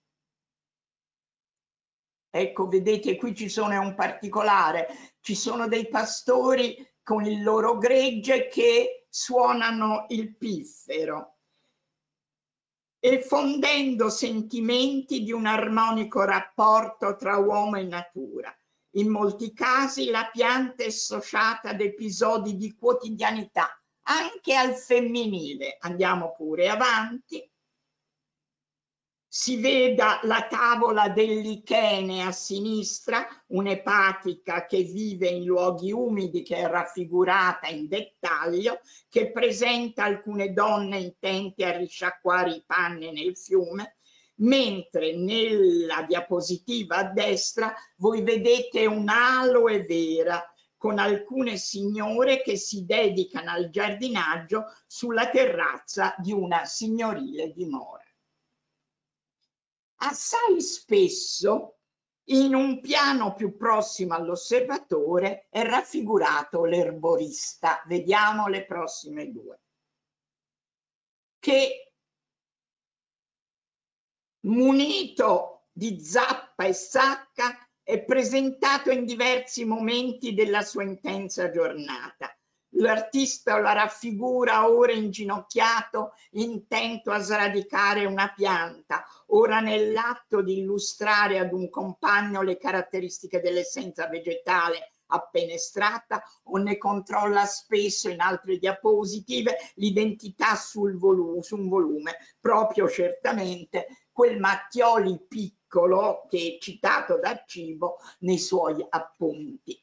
H: Ecco, vedete, qui ci sono un particolare, ci sono dei pastori con il loro gregge che suonano il piffero e fondendo sentimenti di un armonico rapporto tra uomo e natura. In molti casi la pianta è associata ad episodi di quotidianità, anche al femminile. Andiamo pure avanti. Si veda la tavola dell'Ichene a sinistra, un'epatica che vive in luoghi umidi, che è raffigurata in dettaglio, che presenta alcune donne intente a risciacquare i panni nel fiume, mentre nella diapositiva a destra voi vedete un'aloe vera con alcune signore che si dedicano al giardinaggio sulla terrazza di una signorile dimora. Assai spesso, in un piano più prossimo all'osservatore, è raffigurato l'erborista. Vediamo le prossime due. Che, munito di zappa e sacca, è presentato in diversi momenti della sua intensa giornata. L'artista la raffigura ora inginocchiato, intento a sradicare una pianta, ora nell'atto di illustrare ad un compagno le caratteristiche dell'essenza vegetale appena estratta, o ne controlla spesso in altre diapositive l'identità sul volume, su un volume, proprio certamente quel Mattioli piccolo che è citato da Cibo nei suoi appunti.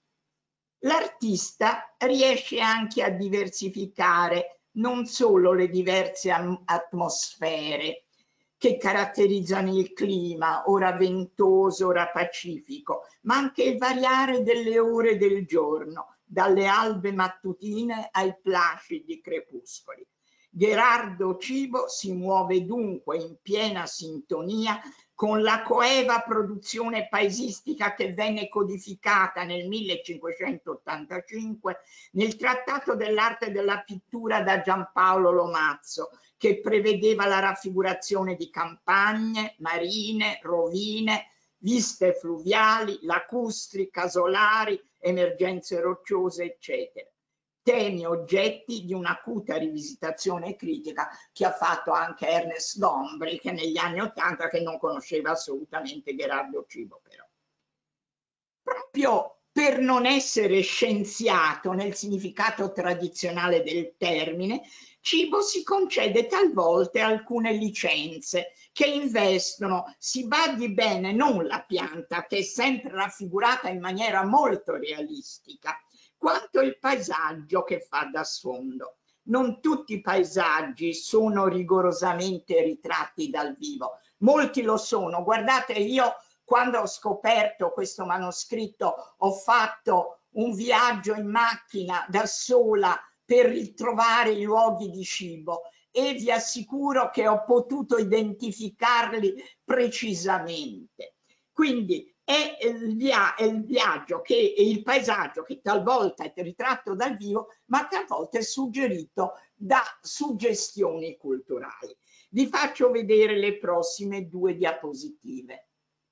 H: L'artista riesce anche a diversificare non solo le diverse atmosfere che caratterizzano il clima, ora ventoso, ora pacifico, ma anche il variare delle ore del giorno, dalle albe mattutine ai placidi crepuscoli. Gherardo Cibo si muove dunque in piena sintonia con la coeva produzione paesistica che venne codificata nel millecinquecentottantacinque nel Trattato dell'arte della pittura da Giampaolo Lomazzo, che prevedeva la raffigurazione di campagne, marine, rovine, viste fluviali, lacustri, casolari, emergenze rocciose, eccetera. Temi oggetti di un'acuta rivisitazione critica che ha fatto anche Ernest Gombrich negli anni Ottanta, che non conosceva assolutamente Gherardo Cibo però. Proprio per non essere scienziato nel significato tradizionale del termine, Cibo si concede talvolta alcune licenze che investono, si badi bene, non la pianta, che è sempre raffigurata in maniera molto realistica, quanto il paesaggio che fa da sfondo. Non tutti i paesaggi sono rigorosamente ritratti dal vivo, molti lo sono. Guardate, io quando ho scoperto questo manoscritto ho fatto un viaggio in macchina da sola per ritrovare i luoghi di Cibo e vi assicuro che ho potuto identificarli precisamente. Quindi è il, via è il viaggio, che è il paesaggio che talvolta è ritratto dal vivo, ma talvolta è suggerito da suggestioni culturali. Vi faccio vedere le prossime due diapositive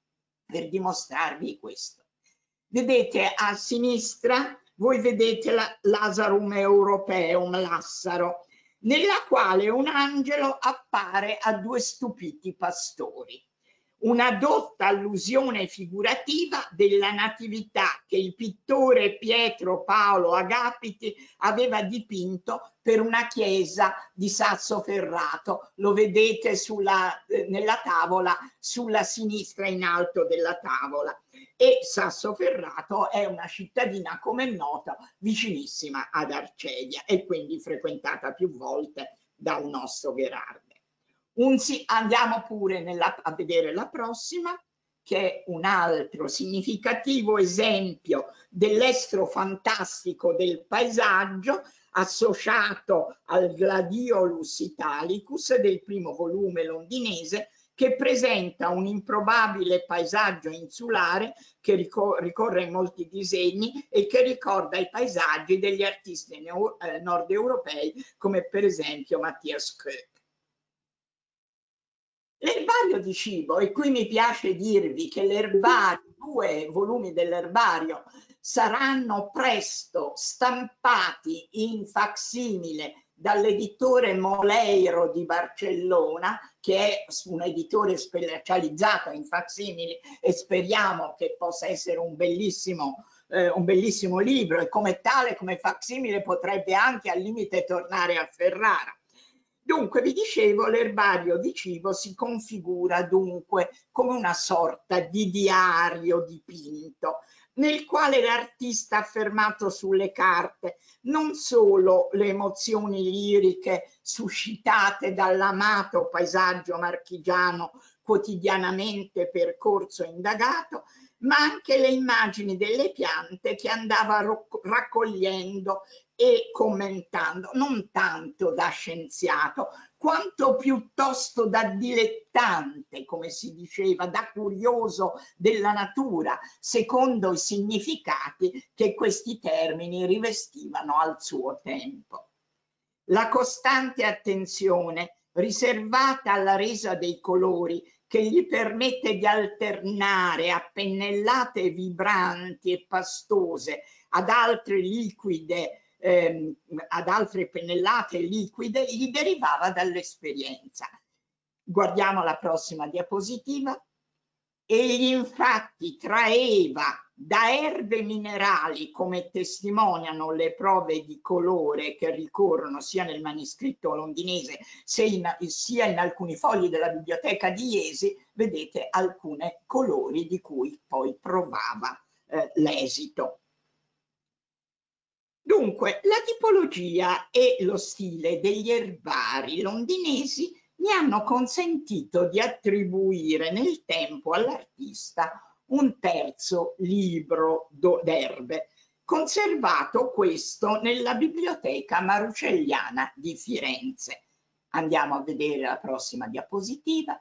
H: per dimostrarvi questo. Vedete a sinistra, voi vedete la Lazarum Europeum, Lassaro, nella quale un angelo appare a due stupiti pastori. Una dotta allusione figurativa della natività che il pittore Pietro Paolo Agapiti aveva dipinto per una chiesa di Sassoferrato. Lo vedete sulla, eh, nella tavola sulla sinistra in alto della tavola. E Sassoferrato è una cittadina, come è noto, vicinissima ad Arcelia e quindi frequentata più volte dal nostro Gherardo. Un, andiamo pure nella, a vedere la prossima, che è un altro significativo esempio dell'estro fantastico del paesaggio associato al Gladiolus Italicus del primo volume londinese, che presenta un improbabile paesaggio insulare che ricorre in molti disegni e che ricorda i paesaggi degli artisti eh, nord europei come per esempio Matthias Koch. L'erbario di Cibo, e qui mi piace dirvi che l'erbario, due volumi dell'erbario saranno presto stampati in facsimile dall'editore Moleiro di Barcellona, che è un editore specializzato in facsimili e speriamo che possa essere un bellissimo, eh, un bellissimo libro e come tale, come facsimile, potrebbe anche al limite tornare a Ferrara. Dunque, vi dicevo, l'erbario di Cibo si configura dunque come una sorta di diario dipinto, nel quale l'artista ha affermato sulle carte non solo le emozioni liriche suscitate dall'amato paesaggio marchigiano quotidianamente percorso e indagato, ma anche le immagini delle piante che andava raccogliendo e commentando, non tanto da scienziato, quanto piuttosto da dilettante, come si diceva, da curioso della natura, secondo i significati che questi termini rivestivano al suo tempo. La costante attenzione riservata alla resa dei colori, che gli permette di alternare a pennellate vibranti e pastose ad altre liquide ehm, ad altre pennellate liquide gli derivava dall'esperienza. Guardiamo la prossima diapositiva. Egli infatti traeva da erbe minerali, come testimoniano le prove di colore che ricorrono sia nel manoscritto londinese sia in alcuni fogli della biblioteca di Jesi, vedete alcuni colori di cui poi provava eh, l'esito. Dunque, la tipologia e lo stile degli erbari londinesi mi hanno consentito di attribuire nel tempo all'artista un terzo libro d'erbe, conservato questo nella Biblioteca Marucelliana di Firenze. Andiamo a vedere la prossima diapositiva.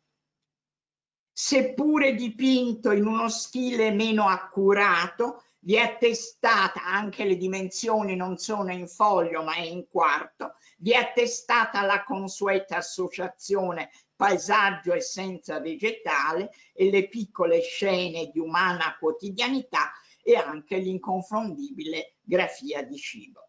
H: Seppure dipinto in uno stile meno accurato, vi è attestata, anche le dimensioni non sono in foglio ma è in quarto, vi è attestata la consueta associazione paesaggio e essenza vegetale e le piccole scene di umana quotidianità e anche l'inconfondibile grafia di cibo.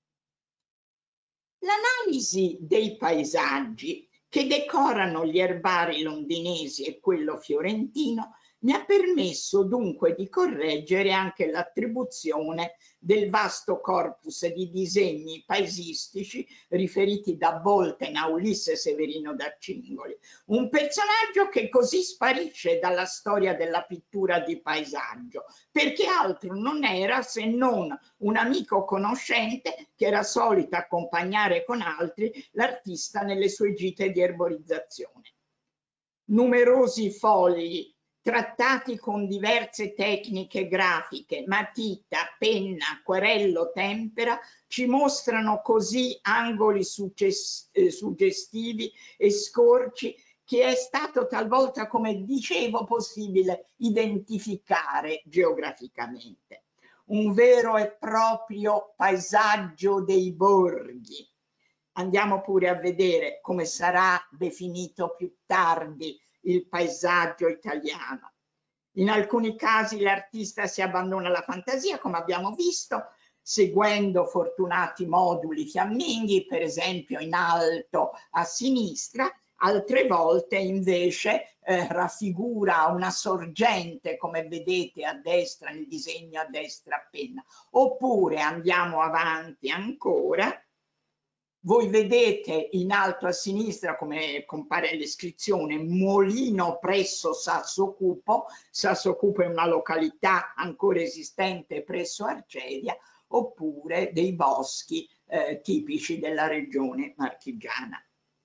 H: L'analisi dei paesaggi che decorano gli erbari londinesi e quello fiorentino mi ha permesso dunque di correggere anche l'attribuzione del vasto corpus di disegni paesistici riferiti da Bolten a Ulisse Severino d'Arcingoli, un personaggio che così sparisce dalla storia della pittura di paesaggio, perché altro non era se non un amico conoscente che era solito accompagnare con altri l'artista nelle sue gite di erborizzazione. Numerosi fogli trattati con diverse tecniche grafiche, matita, penna, acquarello, tempera, ci mostrano così angoli suggestivi e scorci che è stato talvolta, come dicevo, possibile identificare geograficamente. Un vero e proprio paesaggio dei borghi. Andiamo pure a vedere come sarà definito più tardi il paesaggio italiano. In alcuni casi l'artista si abbandona alla fantasia, come abbiamo visto, seguendo fortunati moduli fiamminghi, per esempio in alto a sinistra, altre volte invece eh, raffigura una sorgente, come vedete a destra, nel disegno a destra a penna. Oppure andiamo avanti ancora. Voi vedete in alto a sinistra, come compare l'iscrizione, Molino presso Sassocupo. Sassocupo è una località ancora esistente presso Arcedia, oppure dei boschi eh, tipici della regione marchigiana.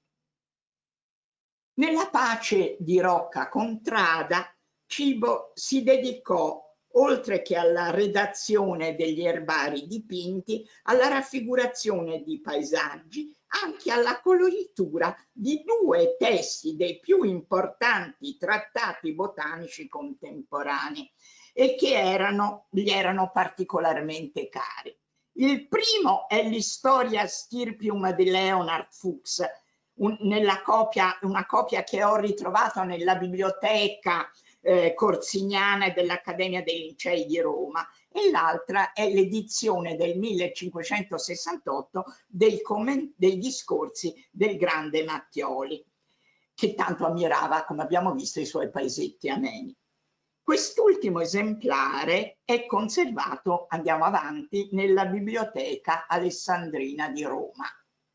H: Nella pace di Rocca Contrada, Cibo si dedicò, oltre che alla redazione degli erbari dipinti, alla raffigurazione di paesaggi, anche alla coloritura di due testi dei più importanti trattati botanici contemporanei e che erano, gli erano particolarmente cari. Il primo è l'Historia Stirpium di Leonard Fuchs, un, nella copia, una copia che ho ritrovato nella biblioteca Eh, Corsignana e dell'Accademia dei Lincei di Roma, e l'altra è l'edizione del millecinquecentosessantotto dei, dei discorsi del grande Mattioli, che tanto ammirava, come abbiamo visto, i suoi paesetti ameni. Quest'ultimo esemplare è conservato, andiamo avanti, nella Biblioteca Alessandrina di Roma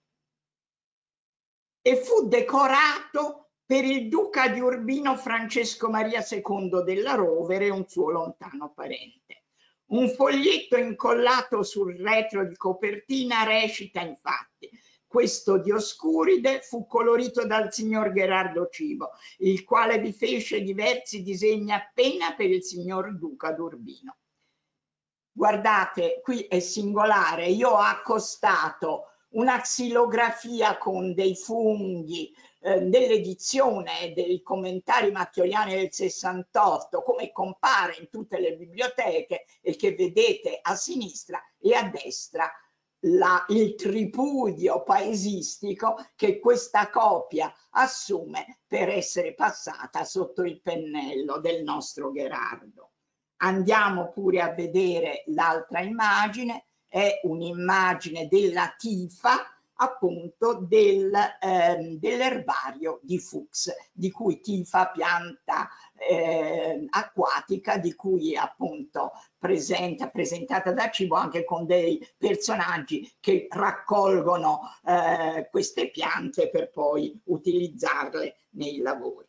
H: e fu decorato per il duca di Urbino Francesco Maria secondo della Rovere, un suo lontano parente. Un foglietto incollato sul retro di copertina recita infatti: questo Dioscuride fu colorito dal signor Gherardo Cibo, il quale vi fece diversi disegni appena per il signor duca d'Urbino. Guardate, qui è singolare, io ho accostato una xilografia con dei funghi eh, dell'edizione dei commentari mattioliani del sessantotto, come compare in tutte le biblioteche, e che vedete a sinistra, e a destra la, il tripudio paesistico che questa copia assume per essere passata sotto il pennello del nostro Gherardo. Andiamo pure a vedere l'altra immagine. è un'immagine della tifa, appunto del, ehm, dell'erbario di Fuchs, di cui tifa, pianta eh, acquatica, di cui appunto presenta, presentata da Cibo, anche con dei personaggi che raccolgono eh, queste piante per poi utilizzarle nei lavori.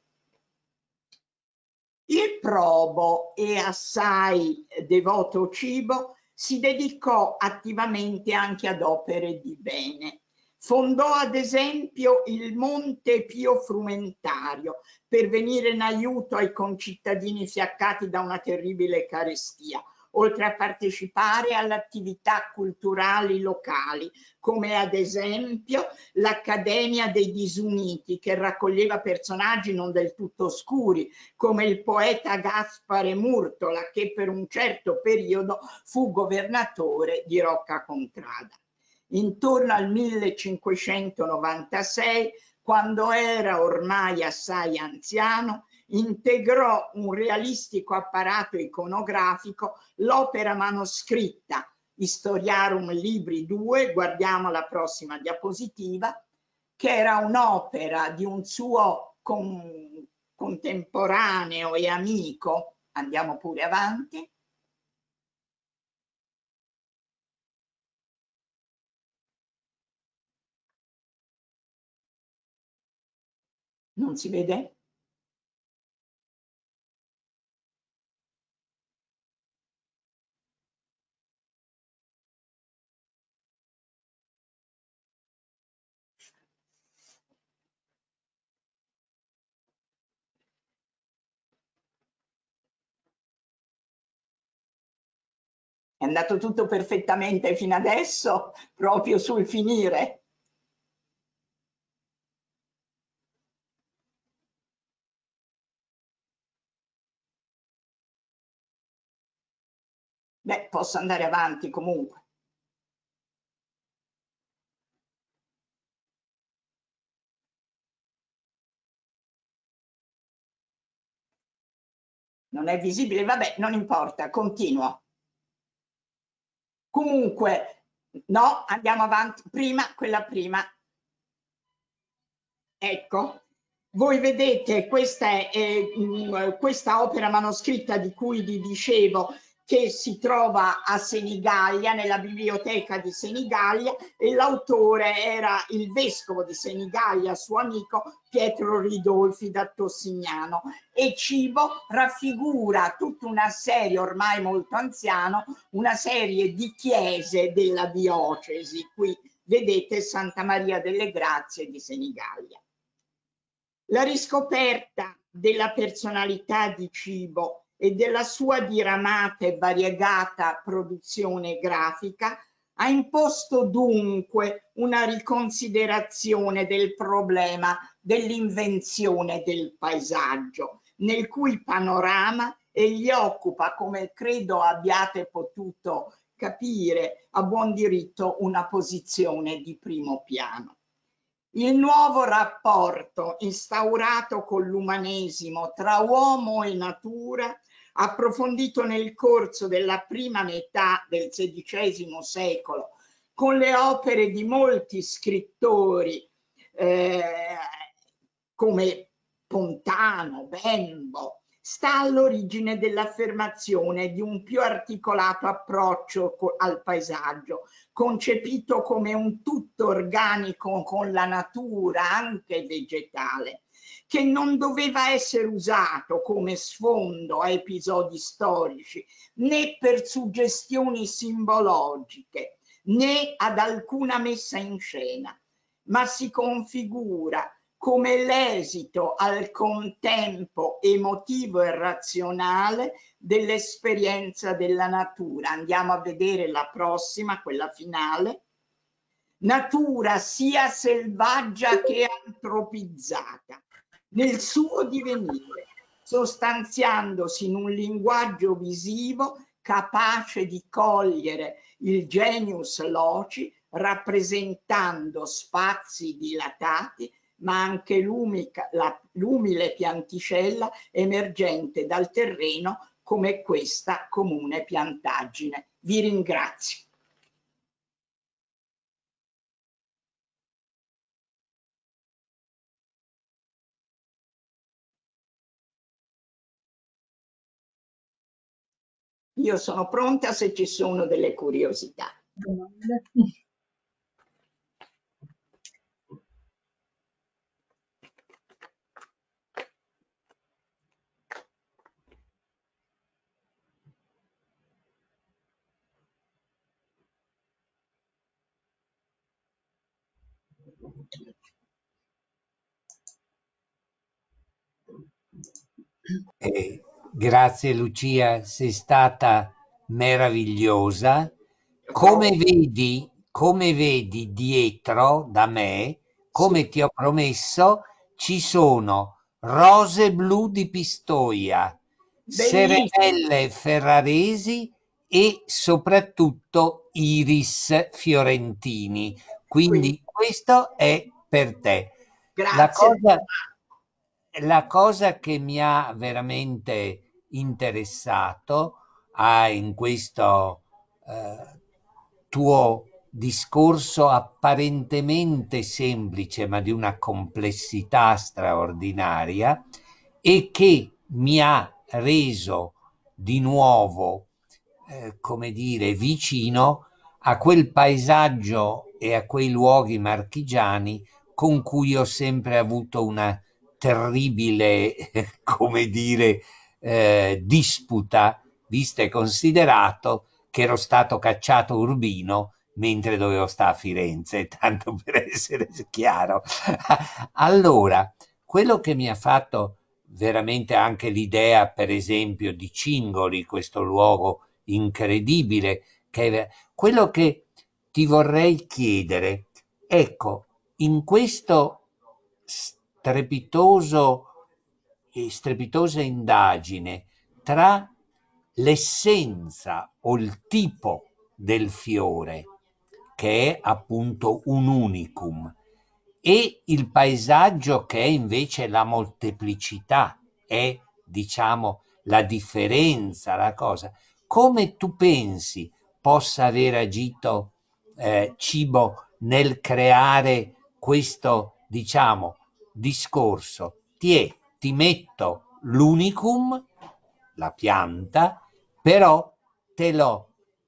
H: Il probo e assai devoto Cibo si dedicò attivamente anche ad opere di bene. Fondò ad esempio il Monte Pio Frumentario per venire in aiuto ai concittadini fiaccati da una terribile carestia, oltre a partecipare alle attività culturali locali, come ad esempio l'Accademia dei Disuniti, che raccoglieva personaggi non del tutto oscuri, come il poeta Gaspare Murtola, che per un certo periodo fu governatore di Roccacontrada. Intorno al millecinquecentonovantasei, quando era ormai assai anziano, integrò un realistico apparato iconografico l'opera manoscritta Historiarum Libri due, guardiamo la prossima diapositiva, che era un'opera di un suo con, contemporaneo e amico. Andiamo pure avanti. Non si vede? È andato tutto perfettamente fino adesso, proprio sul finire. Beh, posso andare avanti comunque. Non è visibile, vabbè, non importa, continuo. Comunque, no, andiamo avanti. Prima, quella prima. Ecco, voi vedete questa, è, eh, questa opera manoscritta di cui vi dicevo, che si trova a Senigallia, nella biblioteca di Senigallia, e l'autore era il vescovo di Senigallia, suo amico Pietro Ridolfi da Tossignano, e Cibo raffigura tutta una serie, ormai molto anziano, una serie di chiese della diocesi. Qui vedete Santa Maria delle Grazie di Senigallia. La riscoperta della personalità di Cibo e della sua diramata e variegata produzione grafica ha imposto dunque una riconsiderazione del problema dell'invenzione del paesaggio, nel cui panorama egli occupa, come credo abbiate potuto capire, a buon diritto una posizione di primo piano. Il nuovo rapporto instaurato con l'umanesimo tra uomo e natura, approfondito nel corso della prima metà del sedicesimo secolo, con le opere di molti scrittori eh, come Pontano, Bembo, sta all'origine dell'affermazione di un più articolato approccio al paesaggio, concepito come un tutto organico con la natura, anche vegetale, che non doveva essere usato come sfondo a episodi storici, né per suggestioni simbologiche, né ad alcuna messa in scena, ma si configura come l'esito al contempo emotivo e razionale dell'esperienza della natura. Andiamo a vedere la prossima, quella finale. Natura sia selvaggia che antropizzata, nel suo divenire, sostanziandosi in un linguaggio visivo capace di cogliere il genius loci, rappresentando spazi dilatati, ma anche l'umile pianticella emergente dal terreno come questa comune piantaggine. Vi ringrazio. Io sono pronta se ci sono delle curiosità.
B: Domande?
I: Eh, grazie Lucia, sei stata meravigliosa. Come vedi, come vedi dietro da me, come
H: Sì.
I: ti ho promesso, ci sono rose blu di Pistoia,
H: Bellissimo.
I: serenelle ferraresi e soprattutto iris fiorentini. Quindi questo è per te. La
H: Grazie.
I: cosa, la cosa che mi ha veramente interessato ah, in questo eh, tuo discorso apparentemente semplice, ma di una complessità straordinaria, e che mi ha reso di nuovo, eh, come dire, vicino a quel paesaggio e a quei luoghi marchigiani con cui ho sempre avuto una terribile, come dire, eh, disputa, visto e considerato che ero stato cacciato a Urbino mentre dovevo stare a Firenze, tanto per essere chiaro. Allora, quello che mi ha fatto veramente anche l'idea, per esempio, di Cingoli, questo luogo incredibile, che è quello che ti vorrei chiedere. Ecco, in questo strepitoso e strepitosa indagine tra l'essenza o il tipo del fiore, che è appunto un unicum, e il paesaggio, che è invece la molteplicità, è diciamo la differenza, la cosa. Come tu pensi possa aver agito eh, Cibo nel creare questo, diciamo, discorso? Ti, è, ti metto l'unicum, la pianta, però te lo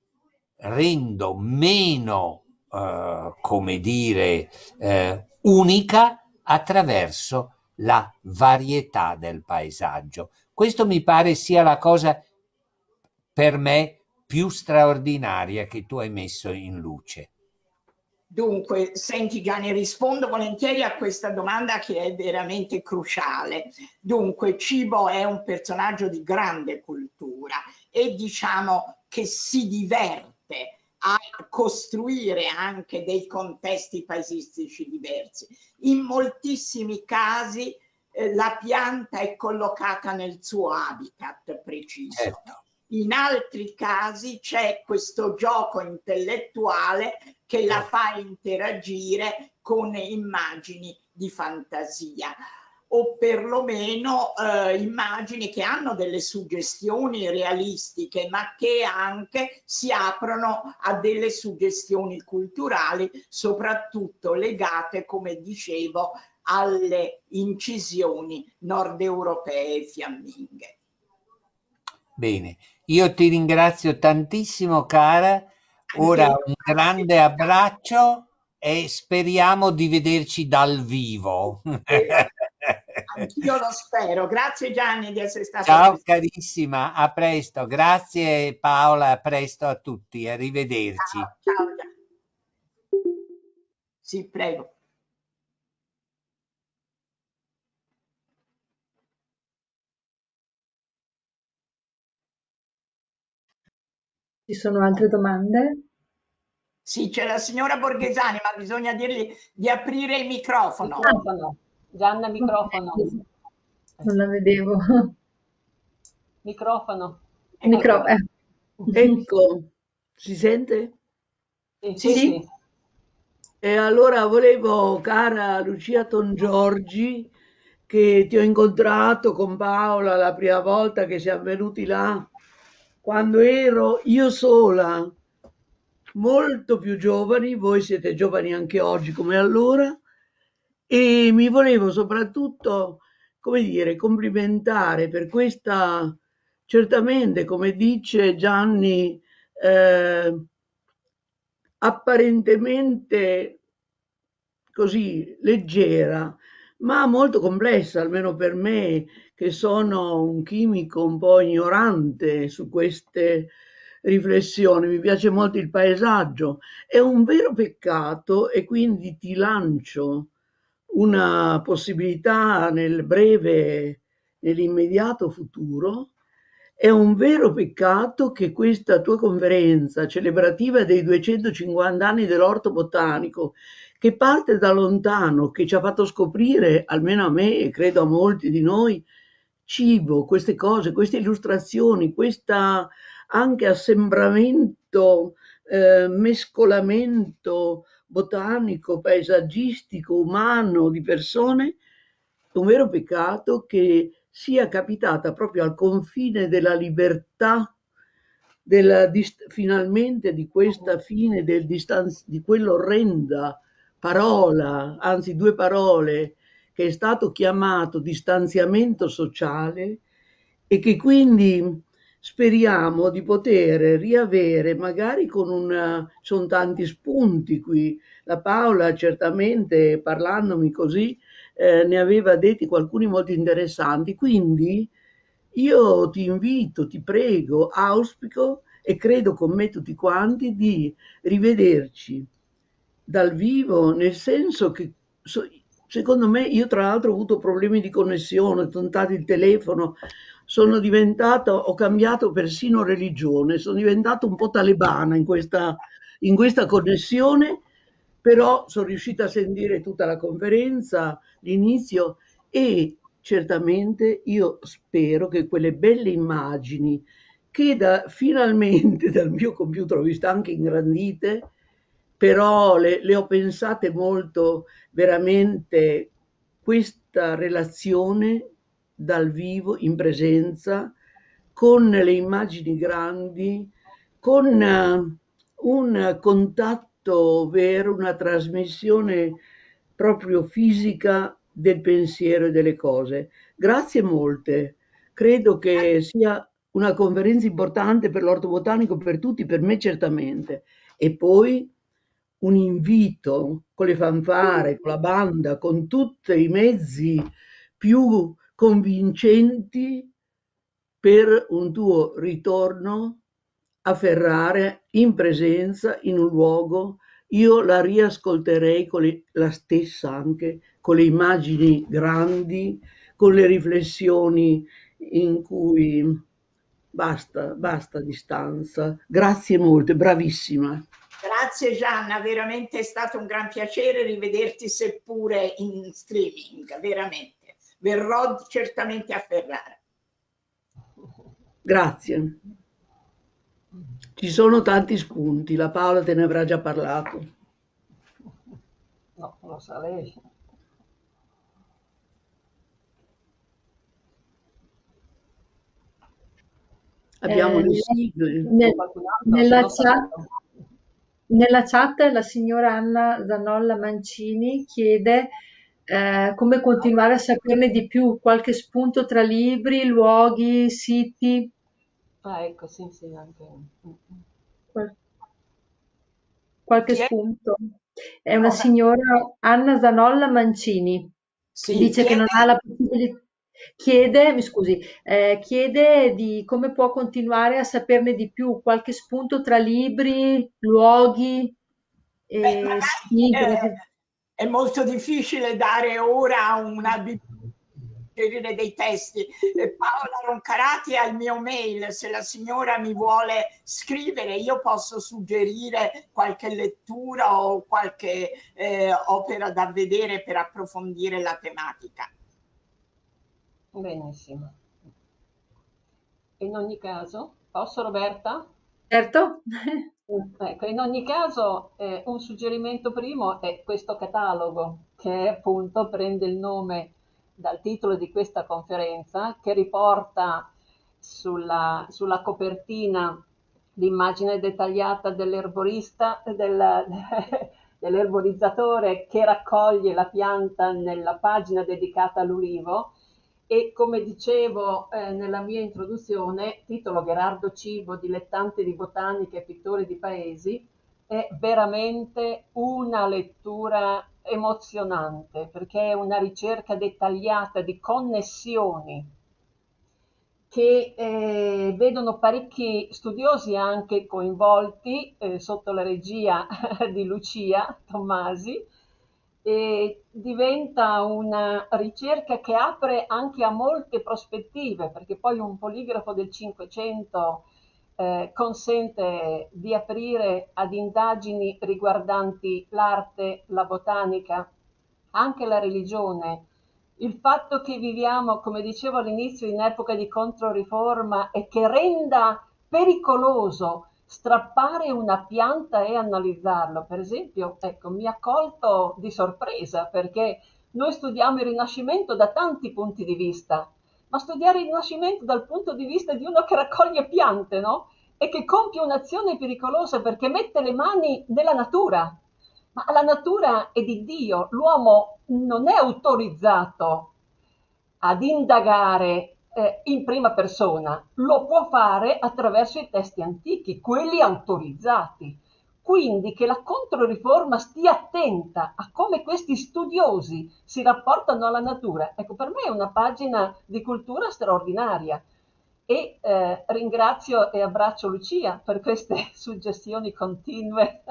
I: rendo meno, eh, come dire, eh, unica attraverso la varietà del paesaggio. Questo mi pare sia la cosa per me più straordinaria che tu hai messo in luce.
H: Dunque, senti Gianni, rispondo volentieri a questa domanda che è veramente cruciale. Dunque, Cibo è un personaggio di grande cultura e diciamo che si diverte a costruire anche dei contesti paesistici diversi. In moltissimi casi eh, la pianta è collocata nel suo habitat preciso.
I: Certo.
H: In altri casi c'è questo gioco intellettuale che la fa interagire con immagini di fantasia o perlomeno eh, immagini che hanno delle suggestioni realistiche ma che anche si aprono a delle suggestioni culturali, soprattutto legate, come dicevo, alle incisioni nord europee fiamminghe.
I: Bene, io ti ringrazio tantissimo cara, ora un grande abbraccio e speriamo di vederci dal vivo.
H: Anch'io lo spero. Grazie Gianni di essere stato
I: Ciao
H: qui.
I: carissima, a presto. Grazie Paola, a presto a tutti, arrivederci.
H: Ciao, ciao Gianni. Sì, prego.
B: Ci sono altre domande?
H: Sì, c'è la signora Borghesani, ma bisogna dirgli di aprire il microfono.
G: Microfono. Gianna, microfono.
B: Non la vedevo.
G: Microfono.
B: Micro- eh.
J: Ecco, si sente?
G: Sì,
H: Sì,
G: sì,
B: Sì.
G: sì.
J: E allora volevo, cara Lucia Tongiorgi, che ti ho incontrato con Paola la prima volta che siamo venuti là, quando ero io sola, molto più giovani, voi siete giovani anche oggi come allora, e mi volevo soprattutto, come dire, complimentare per questa certamente, come dice Gianni, eh, apparentemente così leggera, ma molto complessa, almeno per me, che sono un chimico un po' ignorante su queste riflessioni. Mi piace molto il paesaggio. È un vero peccato e quindi ti lancio una possibilità nel breve, nell'immediato futuro. È un vero peccato che questa tua conferenza celebrativa dei duecentocinquanta anni dell'orto botanico, che parte da lontano, che ci ha fatto scoprire, almeno a me e credo a molti di noi, cibo, queste cose, queste illustrazioni, questo anche assembramento, eh, mescolamento botanico, paesaggistico, umano, di persone, è un vero peccato che sia capitata proprio al confine della libertà, della dist- finalmente di questa fine del distanz- di quell'orrenda parola, anzi due parole, che è stato chiamato distanziamento sociale e che quindi speriamo di poter riavere, magari con una, sono tanti spunti qui, la Paola certamente parlandomi così eh, ne aveva detti alcuni molto interessanti, quindi io ti invito, ti prego, auspico e credo con me tutti quanti di rivederci dal vivo, nel senso che so- secondo me, io tra l'altro ho avuto problemi di connessione, ho tentato il telefono, sono diventato, ho cambiato persino religione, sono diventata un po' talebana in questa, in questa connessione, però sono riuscita a sentire tutta la conferenza, l'inizio e certamente io spero che quelle belle immagini che da, finalmente dal mio computer ho visto anche ingrandite, però le, le ho pensate molto veramente questa relazione dal vivo, in presenza, con le immagini grandi, con eh, un contatto vero, una trasmissione proprio fisica del pensiero e delle cose. Grazie molte. Credo che sia una conferenza importante per l'orto botanico, per tutti, per me certamente. E poi un invito con le fanfare, con la banda, con tutti i mezzi più convincenti per un tuo ritorno a Ferrara in presenza, in un luogo. Io la riascolterei con le- la stessa anche, con le immagini grandi, con le riflessioni in cui basta, basta distanza. Grazie molte, bravissima.
H: Grazie Gianna, veramente è stato un gran piacere rivederti seppure in streaming, veramente. Verrò certamente a Ferrara.
J: Grazie. Ci sono tanti spunti, la Paola te ne avrà già parlato.
G: No, lo sa lei.
J: Abbiamo
B: Eh,
J: le sigle.
B: nel-
G: Qualcun altro, se
B: nella
G: no
B: chat,
G: saluto.
B: nella chat la signora Anna Zanolla Mancini chiede eh, come continuare a saperne di più, qualche spunto tra libri, luoghi, siti.
G: Ah, ecco, sì, sì, anche.
B: Qual- Qualche
H: Chi è?
B: spunto. È una
H: No,
B: signora Anna Zanolla Mancini.
H: sì,
B: Dice che non ha
H: chiede.
B: la possibilità. Chiede, mi scusi, eh, chiede di come può continuare a saperne di più, qualche spunto tra libri, luoghi
H: Beh,
B: e
H: magari
B: sigle.
H: eh, è molto difficile dare ora una suggerire dei testi. Eh, Paola Roncarati ha il mio mail, se la signora mi vuole scrivere io posso suggerire qualche lettura o qualche eh, opera da vedere per approfondire la tematica.
G: Benissimo. In ogni caso, posso Roberta?
B: Certo?
G: Ecco, in ogni caso, eh, un suggerimento primo è questo catalogo che appunto prende il nome dal titolo di questa conferenza, che riporta sulla, sulla copertina l'immagine dettagliata dell'erborista, del- dell'erborizzatore che raccoglie la pianta nella pagina dedicata all'ulivo E come dicevo eh, nella mia introduzione, titolo Gherardo Cibo, dilettante di botanica e pittore di paesi, è veramente una lettura emozionante, perché è una ricerca dettagliata di connessioni che eh, vedono parecchi studiosi anche coinvolti eh, sotto la regia di Lucia Tommasi, e diventa una ricerca che apre anche a molte prospettive, perché poi un poligrafo del Cinquecento eh, consente di aprire ad indagini riguardanti l'arte, la botanica, anche la religione. Il fatto che viviamo, come dicevo all'inizio, in epoca di controriforma e che renda pericoloso strappare una pianta e analizzarlo, per esempio, ecco, mi ha colto di sorpresa, perché noi studiamo il Rinascimento da tanti punti di vista, ma studiare il Rinascimento dal punto di vista di uno che raccoglie piante, no? E che compie un'azione pericolosa perché mette le mani nella natura. Ma la natura è di Dio, l'uomo non è autorizzato ad indagare eh, in prima persona, lo può fare attraverso i testi antichi, quelli autorizzati. Quindi che la Controriforma stia attenta a come questi studiosi si rapportano alla natura, ecco, per me è una pagina di cultura straordinaria. E eh, ringrazio e abbraccio Lucia per queste suggestioni continue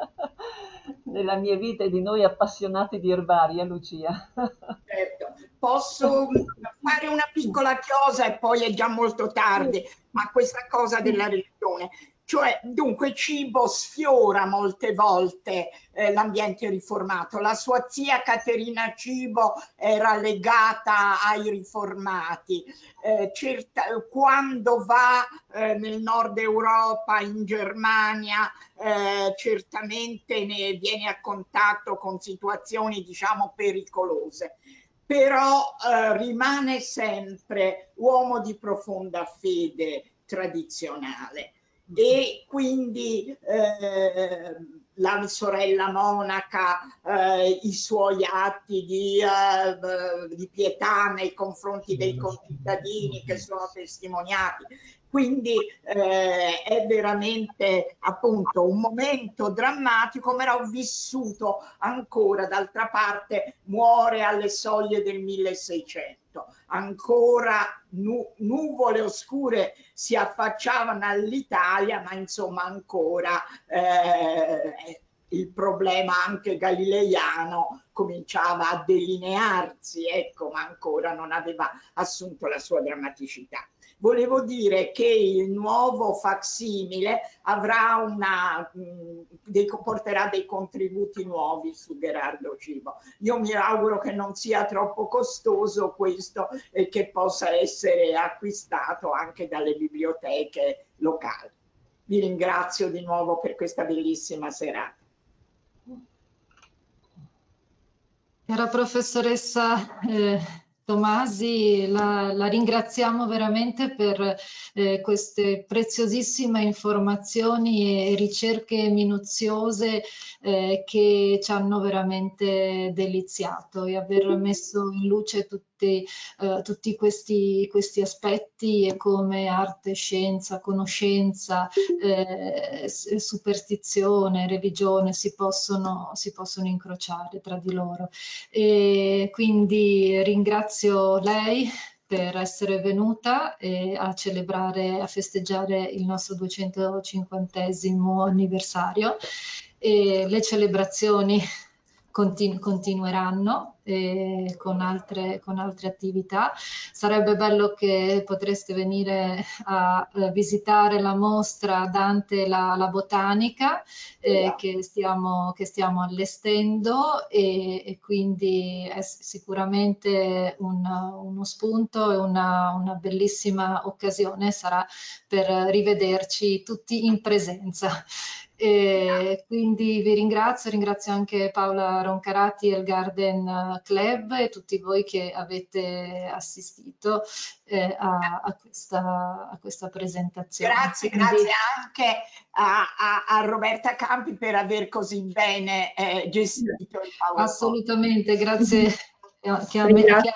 G: nella mia vita e di noi appassionati di erbaria, Lucia.
H: Certo. Posso fare una piccola chiosa e poi è già molto tardi, ma questa cosa della religione. Cioè, dunque, Cibo sfiora molte volte eh, l'ambiente riformato. La sua zia Caterina Cibo era legata ai riformati. Eh, certa, quando va eh, nel nord Europa, in Germania, eh, certamente ne viene a contatto con situazioni, diciamo, pericolose. Però eh, rimane sempre uomo di profonda fede tradizionale. E quindi eh, la sorella monaca, eh, i suoi atti di, eh, di pietà nei confronti dei concittadini che sono testimoniati. Quindi eh, è veramente appunto un momento drammatico, ma ho vissuto ancora, d'altra parte muore alle soglie del milleseicento, ancora nu nuvole oscure si affacciavano all'Italia, ma insomma ancora eh, il problema anche galileiano cominciava a delinearsi, ecco, ma ancora non aveva assunto la sua drammaticità. Volevo dire che il nuovo facsimile avrà una, mh, dei, porterà dei contributi nuovi su Gherardo Cibo. Io mi auguro che non sia troppo costoso questo e che possa essere acquistato anche dalle biblioteche locali. Vi ringrazio di nuovo per questa bellissima serata.
F: Cara professoressa eh, Tommasi, la, la ringraziamo veramente per eh, queste preziosissime informazioni e ricerche minuziose eh, che ci hanno veramente deliziato, e aver messo in luce tutti, eh, tutti questi, questi aspetti e come arte, scienza, conoscenza, eh, superstizione, religione si possono, si possono incrociare tra di loro. E quindi ringrazio lei per essere venuta e a celebrare, a festeggiare il nostro duecentocinquantesimo anniversario. E le celebrazioni continu continueranno eh, con, altre, con altre attività. Sarebbe bello che potreste venire a, a visitare la mostra Dante la, la botanica eh, che, stiamo, che stiamo allestendo, e, e quindi è sicuramente un, uno spunto e una, una bellissima occasione sarà per rivederci tutti in presenza. E quindi vi ringrazio, ringrazio anche Paola Roncarati e il Garden Club e tutti voi che avete assistito eh, a, a, questa, a questa presentazione.
H: Grazie,
F: quindi,
H: grazie anche a, a, a Roberta Campi per aver così bene eh, gestito il PowerPoint.
F: Assolutamente, grazie che a, che a,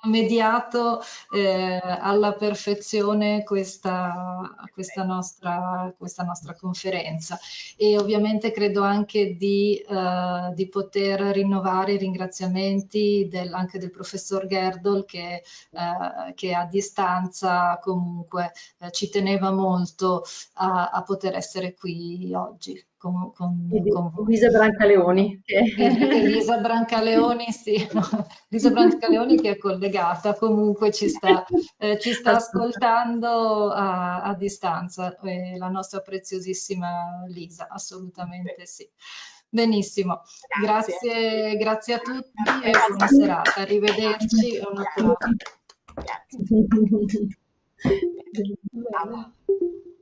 F: mediato eh, alla perfezione questa, questa, nostra, questa nostra conferenza, e ovviamente credo anche di, eh, di poter rinnovare i ringraziamenti del, anche del professor Gerdol che, eh, che a distanza comunque eh, ci teneva molto a, a poter essere qui oggi con, con, con voi.
B: Elisa Brancaleoni.
F: Elisa Brancaleoni, sì, no, Elisa Brancaleoni che è collegata, comunque ci sta, eh, ci sta ascoltando a, a distanza, eh, la nostra preziosissima Lisa, assolutamente sì. Benissimo, grazie, grazie a tutti e buona serata, arrivederci e un applauso.
H: Grazie.
B: Bene.